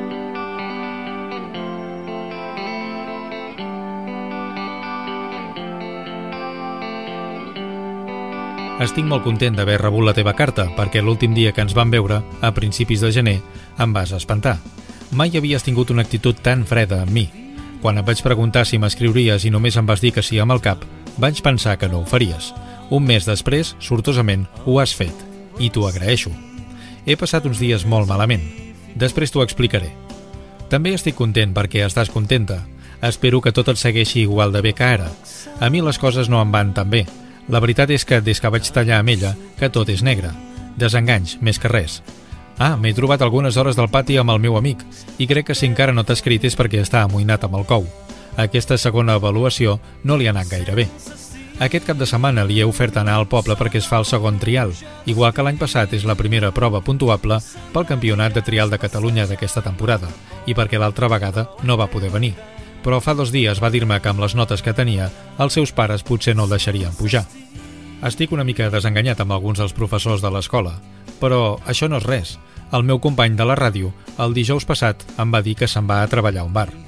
Estic molt content d'haver rebut la teva carta, perquè l'últim dia que ens vam veure, a principis de gener, em vas espantar. Mai havies tingut una actitud tan freda amb mi. Quan et vaig preguntar si m'escriuries i només em vas dir que sí amb el cap, vaig pensar que no ho faries. Un mes després, sortosament, ho has fet. I t'ho agraeixo. He passat uns dies molt malament. Després t'ho explicaré. També estic content perquè estàs contenta. Espero que tot et segueixi igual de bé que ara. A mi les coses no em van tan bé. La veritat és que des que vaig tallar amb ella, que tot és negre. Desenganys, més que res. Ah, m'he trobat algunes hores del pati amb el meu amic i crec que si encara no t'ha escrit és perquè està amoïnat amb el cou. Aquesta segona avaluació no li ha anat gaire bé. Aquest cap de setmana li he ofert anar al poble perquè es fa el segon trial, igual que l'any passat és la primera prova puntuable pel Campionat de Trial de Catalunya d'aquesta temporada i perquè l'altra vegada no va poder venir. Però fa dos dies va dir-me que amb les notes que tenia, els seus pares potser no el deixarien pujar. Estic una mica desenganyat amb alguns dels professors de l'escola, però això no és res. El meu company de la ràdio, el dijous passat, em va dir que se'n va a treballar a un bar.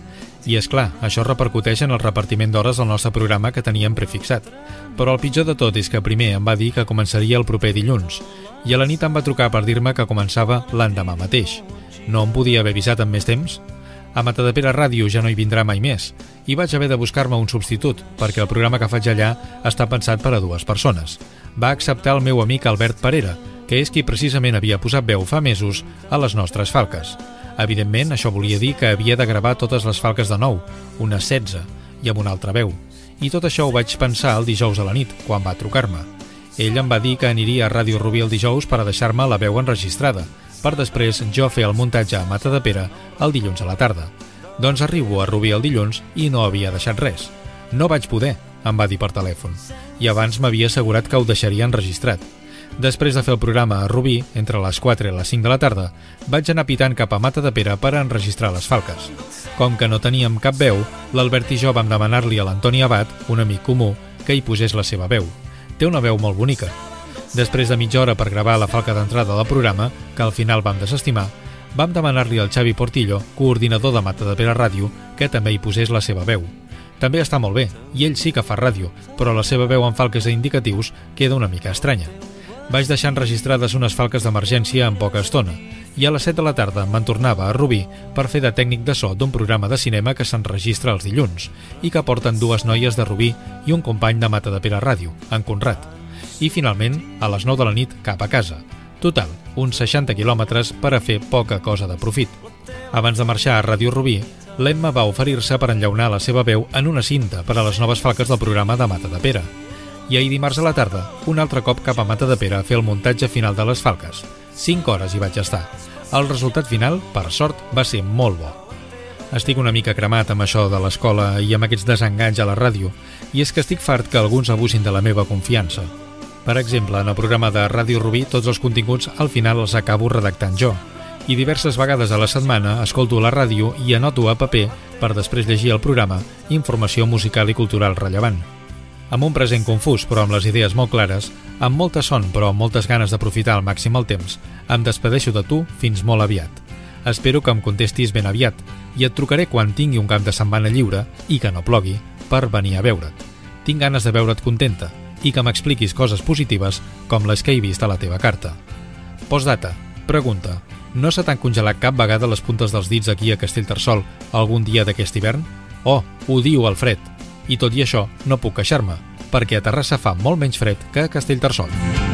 I és clar, això repercuteix en el repartiment d'hores del nostre programa que teníem prefixat. Però el pitjor de tot és que primer em va dir que començaria el proper dilluns i a la nit em va trucar per dir-me que començava l'endemà mateix. No em podia haver avisat amb més temps? A Matadepera Ràdio ja no hi vindrà mai més i vaig haver de buscar-me un substitut perquè el programa que faig allà està pensat per a dues persones. Va acceptar el meu amic Albert Parera, que és qui precisament havia posat veu fa mesos a les nostres falques. Evidentment, això volia dir que havia de gravar totes les falques de nou, unes setze, i amb una altra veu. I tot això ho vaig pensar el dijous a la nit, quan va trucar-me. Ell em va dir que aniria a Ràdio Rubí el dijous per a deixar-me la veu enregistrada, per després jo fer el muntatge a Matadepera el dilluns a la tarda. Doncs arribo a Rubí el dilluns i no havia deixat res. No vaig poder, em va dir per telèfon, i abans m'havia assegurat que ho deixaria enregistrat. Després de fer el programa a Rubí, entre les quatre i les cinc de la tarda, vaig anar pitant cap a Matadepera per a enregistrar les falques. Com que no teníem cap veu, l'Albert i jo vam demanar-li a l'Antoni Abad, un amic comú, que hi posés la seva veu. Té una veu molt bonica. Després de mitja hora per gravar la falca d'entrada del programa, que al final vam desestimar, vam demanar-li al Xavi Portillo, coordinador de Matadepera Ràdio, que també hi posés la seva veu. També està molt bé, i ell sí que fa ràdio, però la seva veu en falques i indicatius queda una mica estranya. Vaig deixar enregistrades unes falques d'emergència en poca estona i a les set de la tarda me'n tornava a Rubí per fer de tècnic de so d'un programa de cinema que s'enregistra els dilluns i que porten dues noies de Rubí i un company de Matadepera Ràdio, en Conrad. I finalment, a les nou de la nit, cap a casa. Total, uns seixanta quilòmetres per a fer poca cosa de profit. Abans de marxar a Ràdio Rubí, l'Emma va oferir-se per enllaunar la seva veu en una cinta per a les noves falques del programa de Matadepera. I ahir dimarts a la tarda, un altre cop cap a Matadepera a fer el muntatge final de les falques. Cinc hores hi vaig estar. El resultat final, per sort, va ser molt bo. Estic una mica cremat amb això de l'escola i amb aquests desenganys a la ràdio, i és que estic fart que alguns abusin de la meva confiança. Per exemple, en el programa de Ràdio Rubí, tots els continguts al final els acabo redactant jo, i diverses vegades a la setmana escolto la ràdio i anoto a paper, per després llegir el programa, informació musical i cultural rellevant. Amb un present confús, però amb les idees molt clares, amb molta son, però amb moltes ganes d'aprofitar al màxim el temps, em despedeixo de tu fins molt aviat. Espero que em contestis ben aviat i et trucaré quan tingui un cap de setmana lliure i que no plogui per venir a veure't. Tinc ganes de veure't contenta i que m'expliquis coses positives com les que he vist a la teva carta. Postdata. Pregunta. No se t'han congelat cap vegada les puntes dels dits aquí a Castellterçol algun dia d'aquest hivern? Oh, ho diu el fred. I tot i això, no puc queixar-me, perquè a Terrassa fa molt menys fred que a Castellterçol.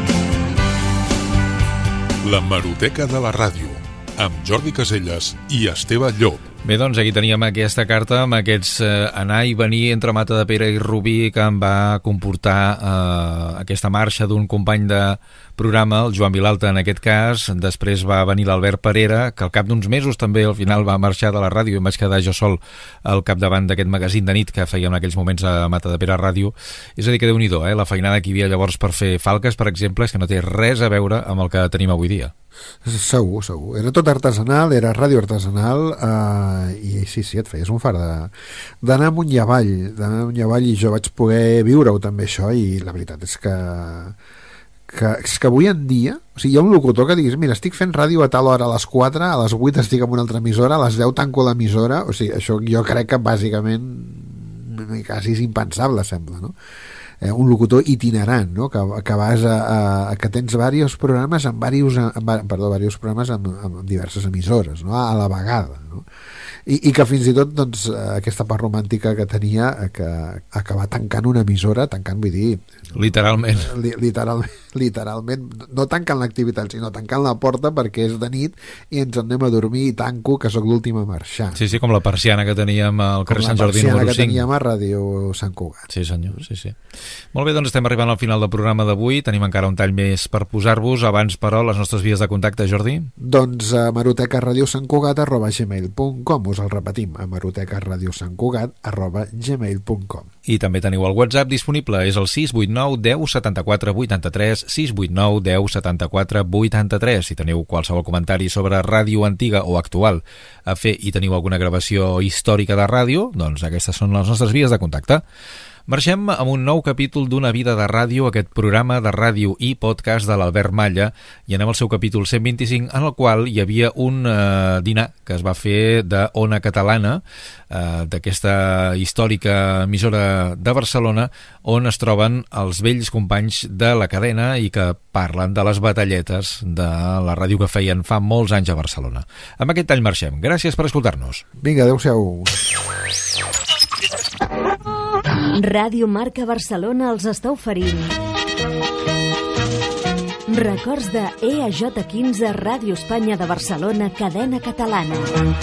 La Hemeroteca de la Ràdio, amb Jordi Caselles i Esteve Llop. Bé, doncs aquí teníem aquesta carta amb aquests eh, anar i venir entre Matadepera i Rubí que em va comportar eh, aquesta marxa d'un company de programa, el Joan Vilalta en aquest cas. Després va venir l'Albert Parera, que al cap d'uns mesos també al final va marxar de la ràdio i em vaig quedar jo sol al capdavant d'aquest magazín de nit que fèiem en aquells moments a Matadepera Ràdio. És a dir, que Déu-n'hi-do, eh? La feinada que hi havia llavors per fer falques, per exemple, és que no té res a veure amb el que tenim avui dia. Segur, segur. Era tot artesanal, era ràdio artesanal, eh, i sí, sí, et feies un far d'anar amunt i avall, d'anar amunt i avall, i jo vaig poder viure-ho també això, i la veritat és que que, és que avui en dia, o sigui, hi ha un locutor que diguis, mira, estic fent ràdio a tal hora a les quatre, a les vuit estic en una altra emissora, a les deu tanco l'emissora, o sigui, això jo crec que bàsicament quasi és impensable, sembla, no? Eh, un locutor itinerant, no? que, que vas a, a, que tens diversos programes amb diversos, amb, perdó, diversos programes amb, amb diverses emissores, no? A la vegada, no? I, i que fins i tot doncs, aquesta part romàntica que tenia que acabar tancant una emissora, tancant vull dir literalment li, literalment, literalment no tancant l'activitat sinó tancant la porta perquè és de nit i ens anem a dormir i tanco que sóc l'últim a marxar. Sí, sí, com la persiana que teníem al carrer Sant Jordi número cinc. Com la persiana que teníem a Ràdio Sant Cugat. Sí senyor, sí, sí. Molt bé, doncs estem arribant al final del programa d'avui, tenim encara un tall més per posar-vos, abans però les nostres vies de contacte, Jordi? Doncs a hemeroteca ràdio sant cugat arroba gmail punt com, us el repetim, hemeroteca ràdio sant cugat arroba gmail punt com. I també teniu el WhatsApp disponible, és el sis vuit nou deu setanta-quatre vuitanta-tres, sis vuit nou deu setanta-quatre vuitanta-tres. Si teniu qualsevol comentari sobre ràdio antiga o actual a fer i teniu alguna gravació històrica de ràdio, doncs aquestes són les nostres vies de contacte. Marxem amb un nou capítol d'Una vida de ràdio, aquest programa de ràdio i podcast de l'Albert Malla, i anem al seu capítol cent vint-i-cinc, en el qual hi havia un eh, dinar que es va fer de Ona Catalana, eh, d'aquesta històrica emissora de Barcelona, on es troben els vells companys de la cadena i que parlen de les batalletes de la ràdio que feien fa molts anys a Barcelona. Amb aquest tall marxem. Gràcies per escoltar-nos. Vinga, adeu-siau. Ràdio Marca Barcelona els està oferint records de E A J quinze Ràdio Espanya de Barcelona, cadena catalana.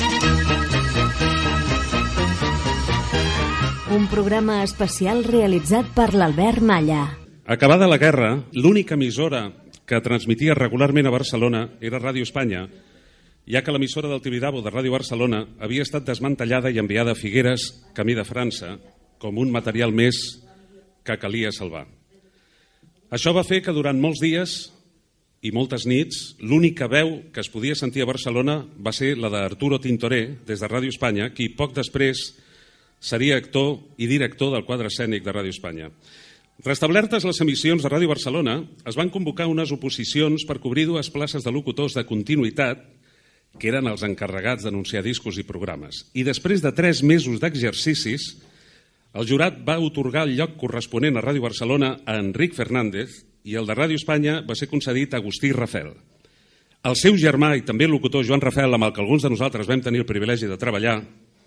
Un programa especial realitzat per l'Albert Malla. Acabada la guerra, l'única emissora que transmetia regularment a Barcelona era Ràdio Espanya, ja que l'emissora del Tibidabo de Ràdio Barcelona havia estat desmantellada i enviada a Figueres, camí de França, com un material més que calia salvar. Això va fer que durant molts dies i moltes nits l'única veu que es podia sentir a Barcelona va ser la d'Arturo Tintoré, des de Ràdio Espanya, qui poc després seria actor i director del quadre escènic de Ràdio Espanya. Restablertes les emissions de Ràdio Barcelona, es van convocar unes oposicions per cobrir dues places de locutors de continuïtat, que eren els encarregats d'anunciar discos i programes. I després de tres mesos d'exercicis, el jurat va atorgar el lloc corresponent a Ràdio Barcelona a Enric Fernández i el de Ràdio Espanya va ser concedit a Agustí Rafel. El seu germà i també locutor Joan Rafel, amb el que alguns de nosaltres vam tenir el privilegi de treballar,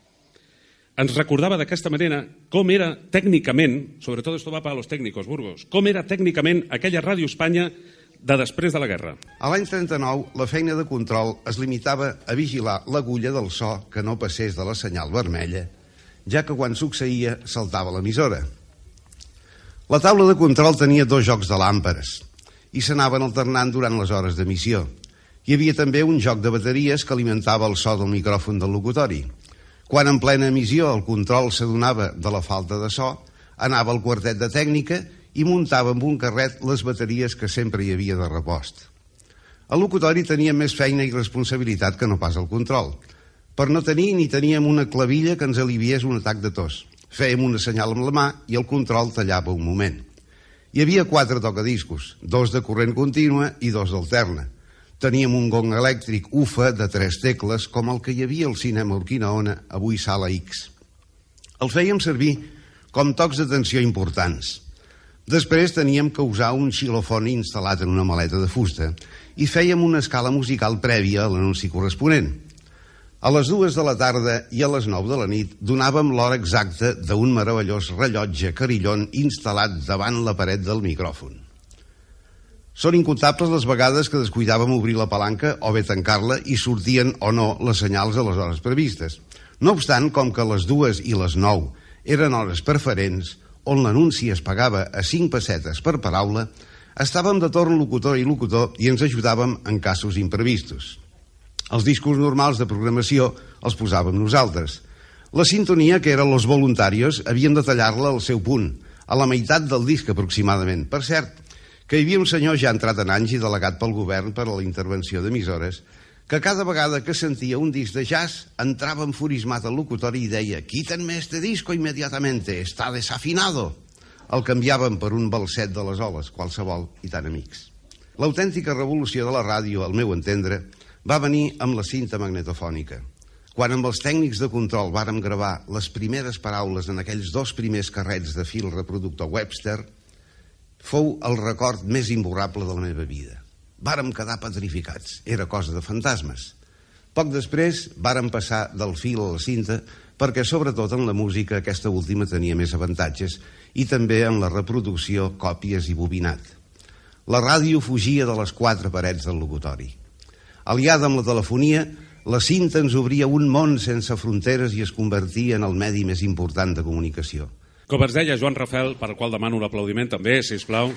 ens recordava d'aquesta manera com era tècnicament, sobretot esto va para los técnicos, Burgos, com era tècnicament aquella Ràdio Espanya de després de la guerra. A l'any trenta-nou, la feina de control es limitava a vigilar l'agulla del so que no passés de la senyal vermella, ja que quan succeïa saltava l'emissora. La taula de control tenia dos jocs de làmperes i s'anaven alternant durant les hores d'emissió. Hi havia també un joc de bateries que alimentava el so del micròfon del locutori. Quan en plena emissió el control s'adonava de la falta de so, anava al quartet de tècnica i muntava amb un carret les bateries que sempre hi havia de repost. El locutori tenia més feina i responsabilitat que no pas el control. Per no tenir ni teníem una clavilla que ens aliviés un atac de tos. Fèiem una senyal amb la mà i el control tallava un moment. Hi havia quatre tocadiscos, dos de corrent contínua i dos d'alterna. Teníem un gong elèctric U F A de tres tecles, com el que hi havia al cinema Urquinaona, avui Sala X. El fèiem servir com tocs d'atenció importants. Després teníem que usar un xilofoni instal·lat en una maleta de fusta i fèiem una escala musical prèvia a l'anunci corresponent. A les dues de la tarda i a les nou de la nit donàvem l'hora exacta d'un meravellós rellotge carillon instal·lat davant la paret del micròfon. Són incomptables les vegades que descuidàvem obrir la palanca o bé tancar-la i sortien o no les senyals a les hores previstes. No obstant, com que les dues i les nou eren hores preferents, on l'anunci es pagava a cinc pessetes per paraula, estàvem de torn locutor i locutor i ens ajudàvem en casos imprevistos. Els discos normals de programació els posàvem nosaltres. La sintonia, que eren los voluntarios, havíem de tallar-la al seu punt, a la meitat del disc aproximadament. Per cert, que hi havia un senyor ja entrat en anys i delegat pel govern per a la intervenció d'emissores, que cada vegada que sentia un disc de jazz entrava enfurismat al locutori i deia «Quítenme este disco inmediatamente, está desafinado». El canviàvem per un balset de les oles, qualsevol i tan amics. L'autèntica revolució de la ràdio, al meu entendre, va venir amb la cinta magnetofònica. Quan amb els tècnics de control vàrem gravar les primeres paraules en aquells dos primers carrets de fil reproductor Webster, fou el record més imborrable de la meva vida. Vàrem quedar petrificats, era cosa de fantasmes. Poc després vàrem passar del fil a la cinta perquè sobretot en la música aquesta última tenia més avantatges i també en la reproducció, còpies i bobinat. La ràdio fugia de les quatre parets del locutori. Aliada amb la telefonia, la cinta ens obria un món sense fronteres i es convertia en el medi més important de comunicació. Com ens deia Joan Rafel, per al qual demano un aplaudiment també, sisplau.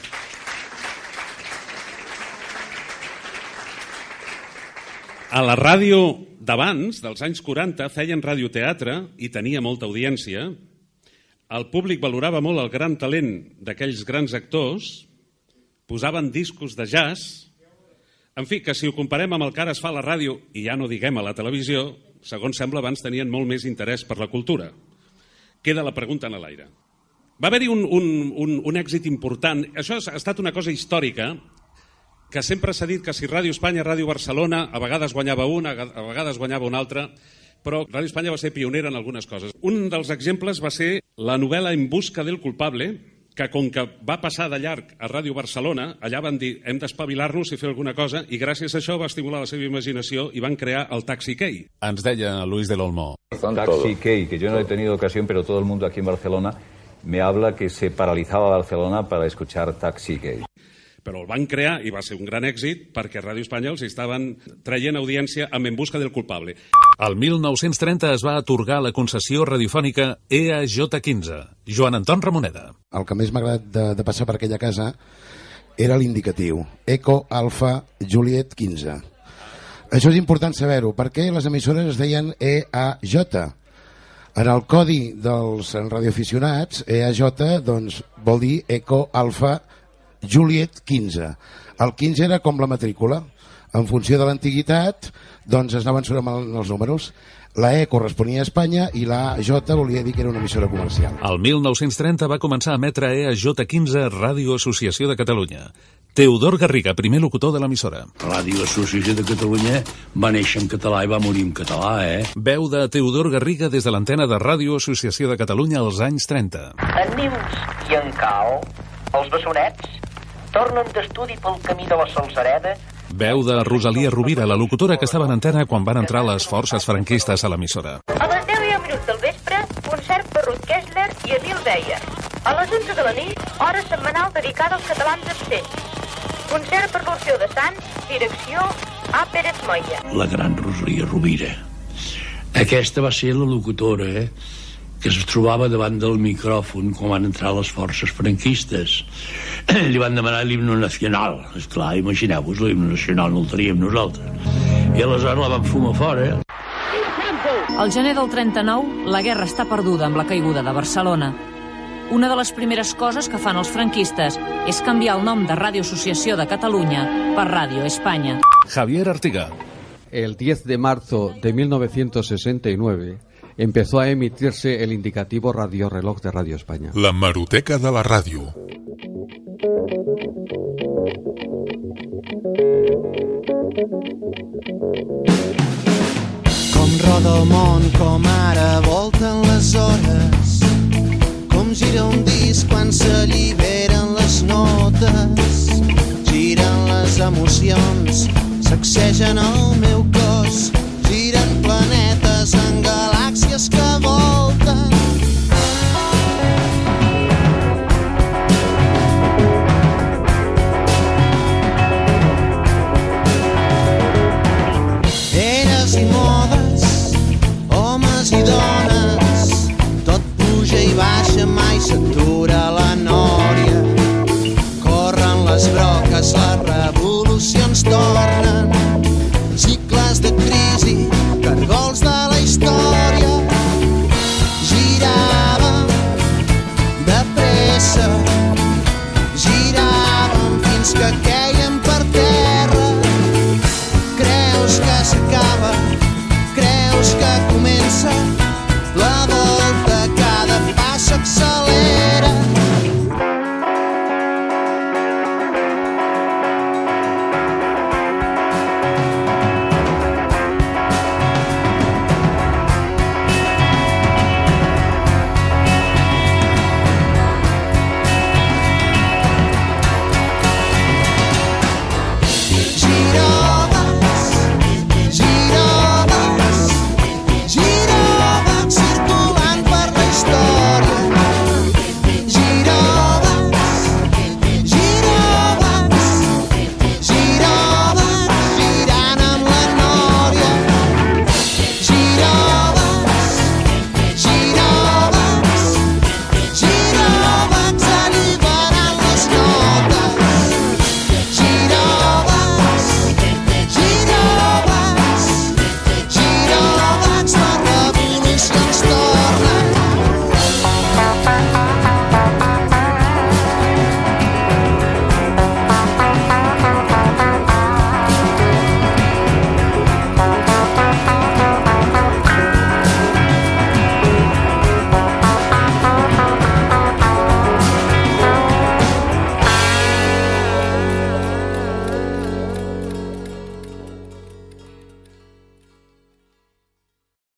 A la ràdio d'abans, dels anys quaranta, feien radioteatre i tenia molta audiència. El públic valorava molt el gran talent d'aquells grans actors, posaven discos de jazz. En fi, que si ho comparem amb el que ara es fa a la ràdio, i ja no diguem a la televisió, segons sembla abans tenien molt més interès per la cultura. Queda la pregunta en l'aire. Va haver-hi un, un, un, un èxit important. Això ha estat una cosa històrica, que sempre s'ha dit que si Ràdio Espanya, Ràdio Barcelona, a vegades guanyava una, a vegades guanyava una altra, però Ràdio Espanya va ser pionera en algunes coses. Un dels exemples va ser la novel·la En busca del culpable, que com que va passar de llarg a Ràdio Barcelona, allà van dir hem d'espavilar-nos i fer alguna cosa, i gràcies a això va estimular la seva imaginació i van crear el Taxi Key. Ens deia Luis del Olmo. Taxi Key, que yo no he tenido ocasión, pero todo el mundo aquí en Barcelona me habla que se paralizaba Barcelona para escuchar Taxi Key. Però el van crear i va ser un gran èxit perquè a Ràdio Espanya els estaven traient audiència amb En busca del culpable. El mil nou-cents trenta es va atorgar la concessió radiofònica E A J quinze. Joan Anton Ramoneda. El que més m'ha agradat de, de passar per aquella casa era l'indicatiu. Eco Alfa Juliet quinze. Això és important saber-ho, perquè les emissores es deien E A J. En el codi dels radioaficionats, E A J doncs, vol dir Eco Alfa Juliet quinze. El quinze era com la matrícula. En funció de l'antiguitat, doncs es anaven sumant els números. La E corresponia a Espanya i la J volia dir que era una emissora comercial. El mil nou-cents trenta va començar a emetre E A J quinze Ràdio Associació de Catalunya. Teodor Garriga, primer locutor de l'emissora. Ràdio Associació de Catalunya va néixer en català i va morir en català, eh? Veu de Teodor Garriga des de l'antena de Ràdio Associació de Catalunya als anys trenta. En Nius i en Cal, els bessonets, tornen d'estudi pel camí de la Salzareda. Veu de Rosalia Rovira, la locutora que estava en antena quan van entrar les forces franquistes a l'emissora. A les deu i un minut del vespre, concert per Ruth Kessler i Emil Beyer. A les onze de la nit, hora setmanal dedicada als catalans absents. Concert per l'Orfeó de Sants, direcció A. Pérez Moya. La gran Rosalia Rovira. Aquesta va ser la locutora, eh? que es trobava davant del micròfon quan van entrar les forces franquistes. Li van demanar l'himno nacional. Esclar, imagineu-vos, l'himno nacional no el teníem nosaltres. I aleshores la van fumar fora. Al gener del trenta-nou, la guerra està perduda amb la caiguda de Barcelona. Una de les primeres coses que fan els franquistes és canviar el nom de Ràdio Associació de Catalunya per Ràdio Espanya. Javier Artiga. El diez de marzo de mil novecientos sesenta y nueve empezó a emitirse el indicativo radioreloj de Radio España. La Hemeroteca de la ràdio. Com roda el món, com ara volten les hores, com gira un disc quan s'alliberen les notes, giren les emocions, sacsegen el meu cor.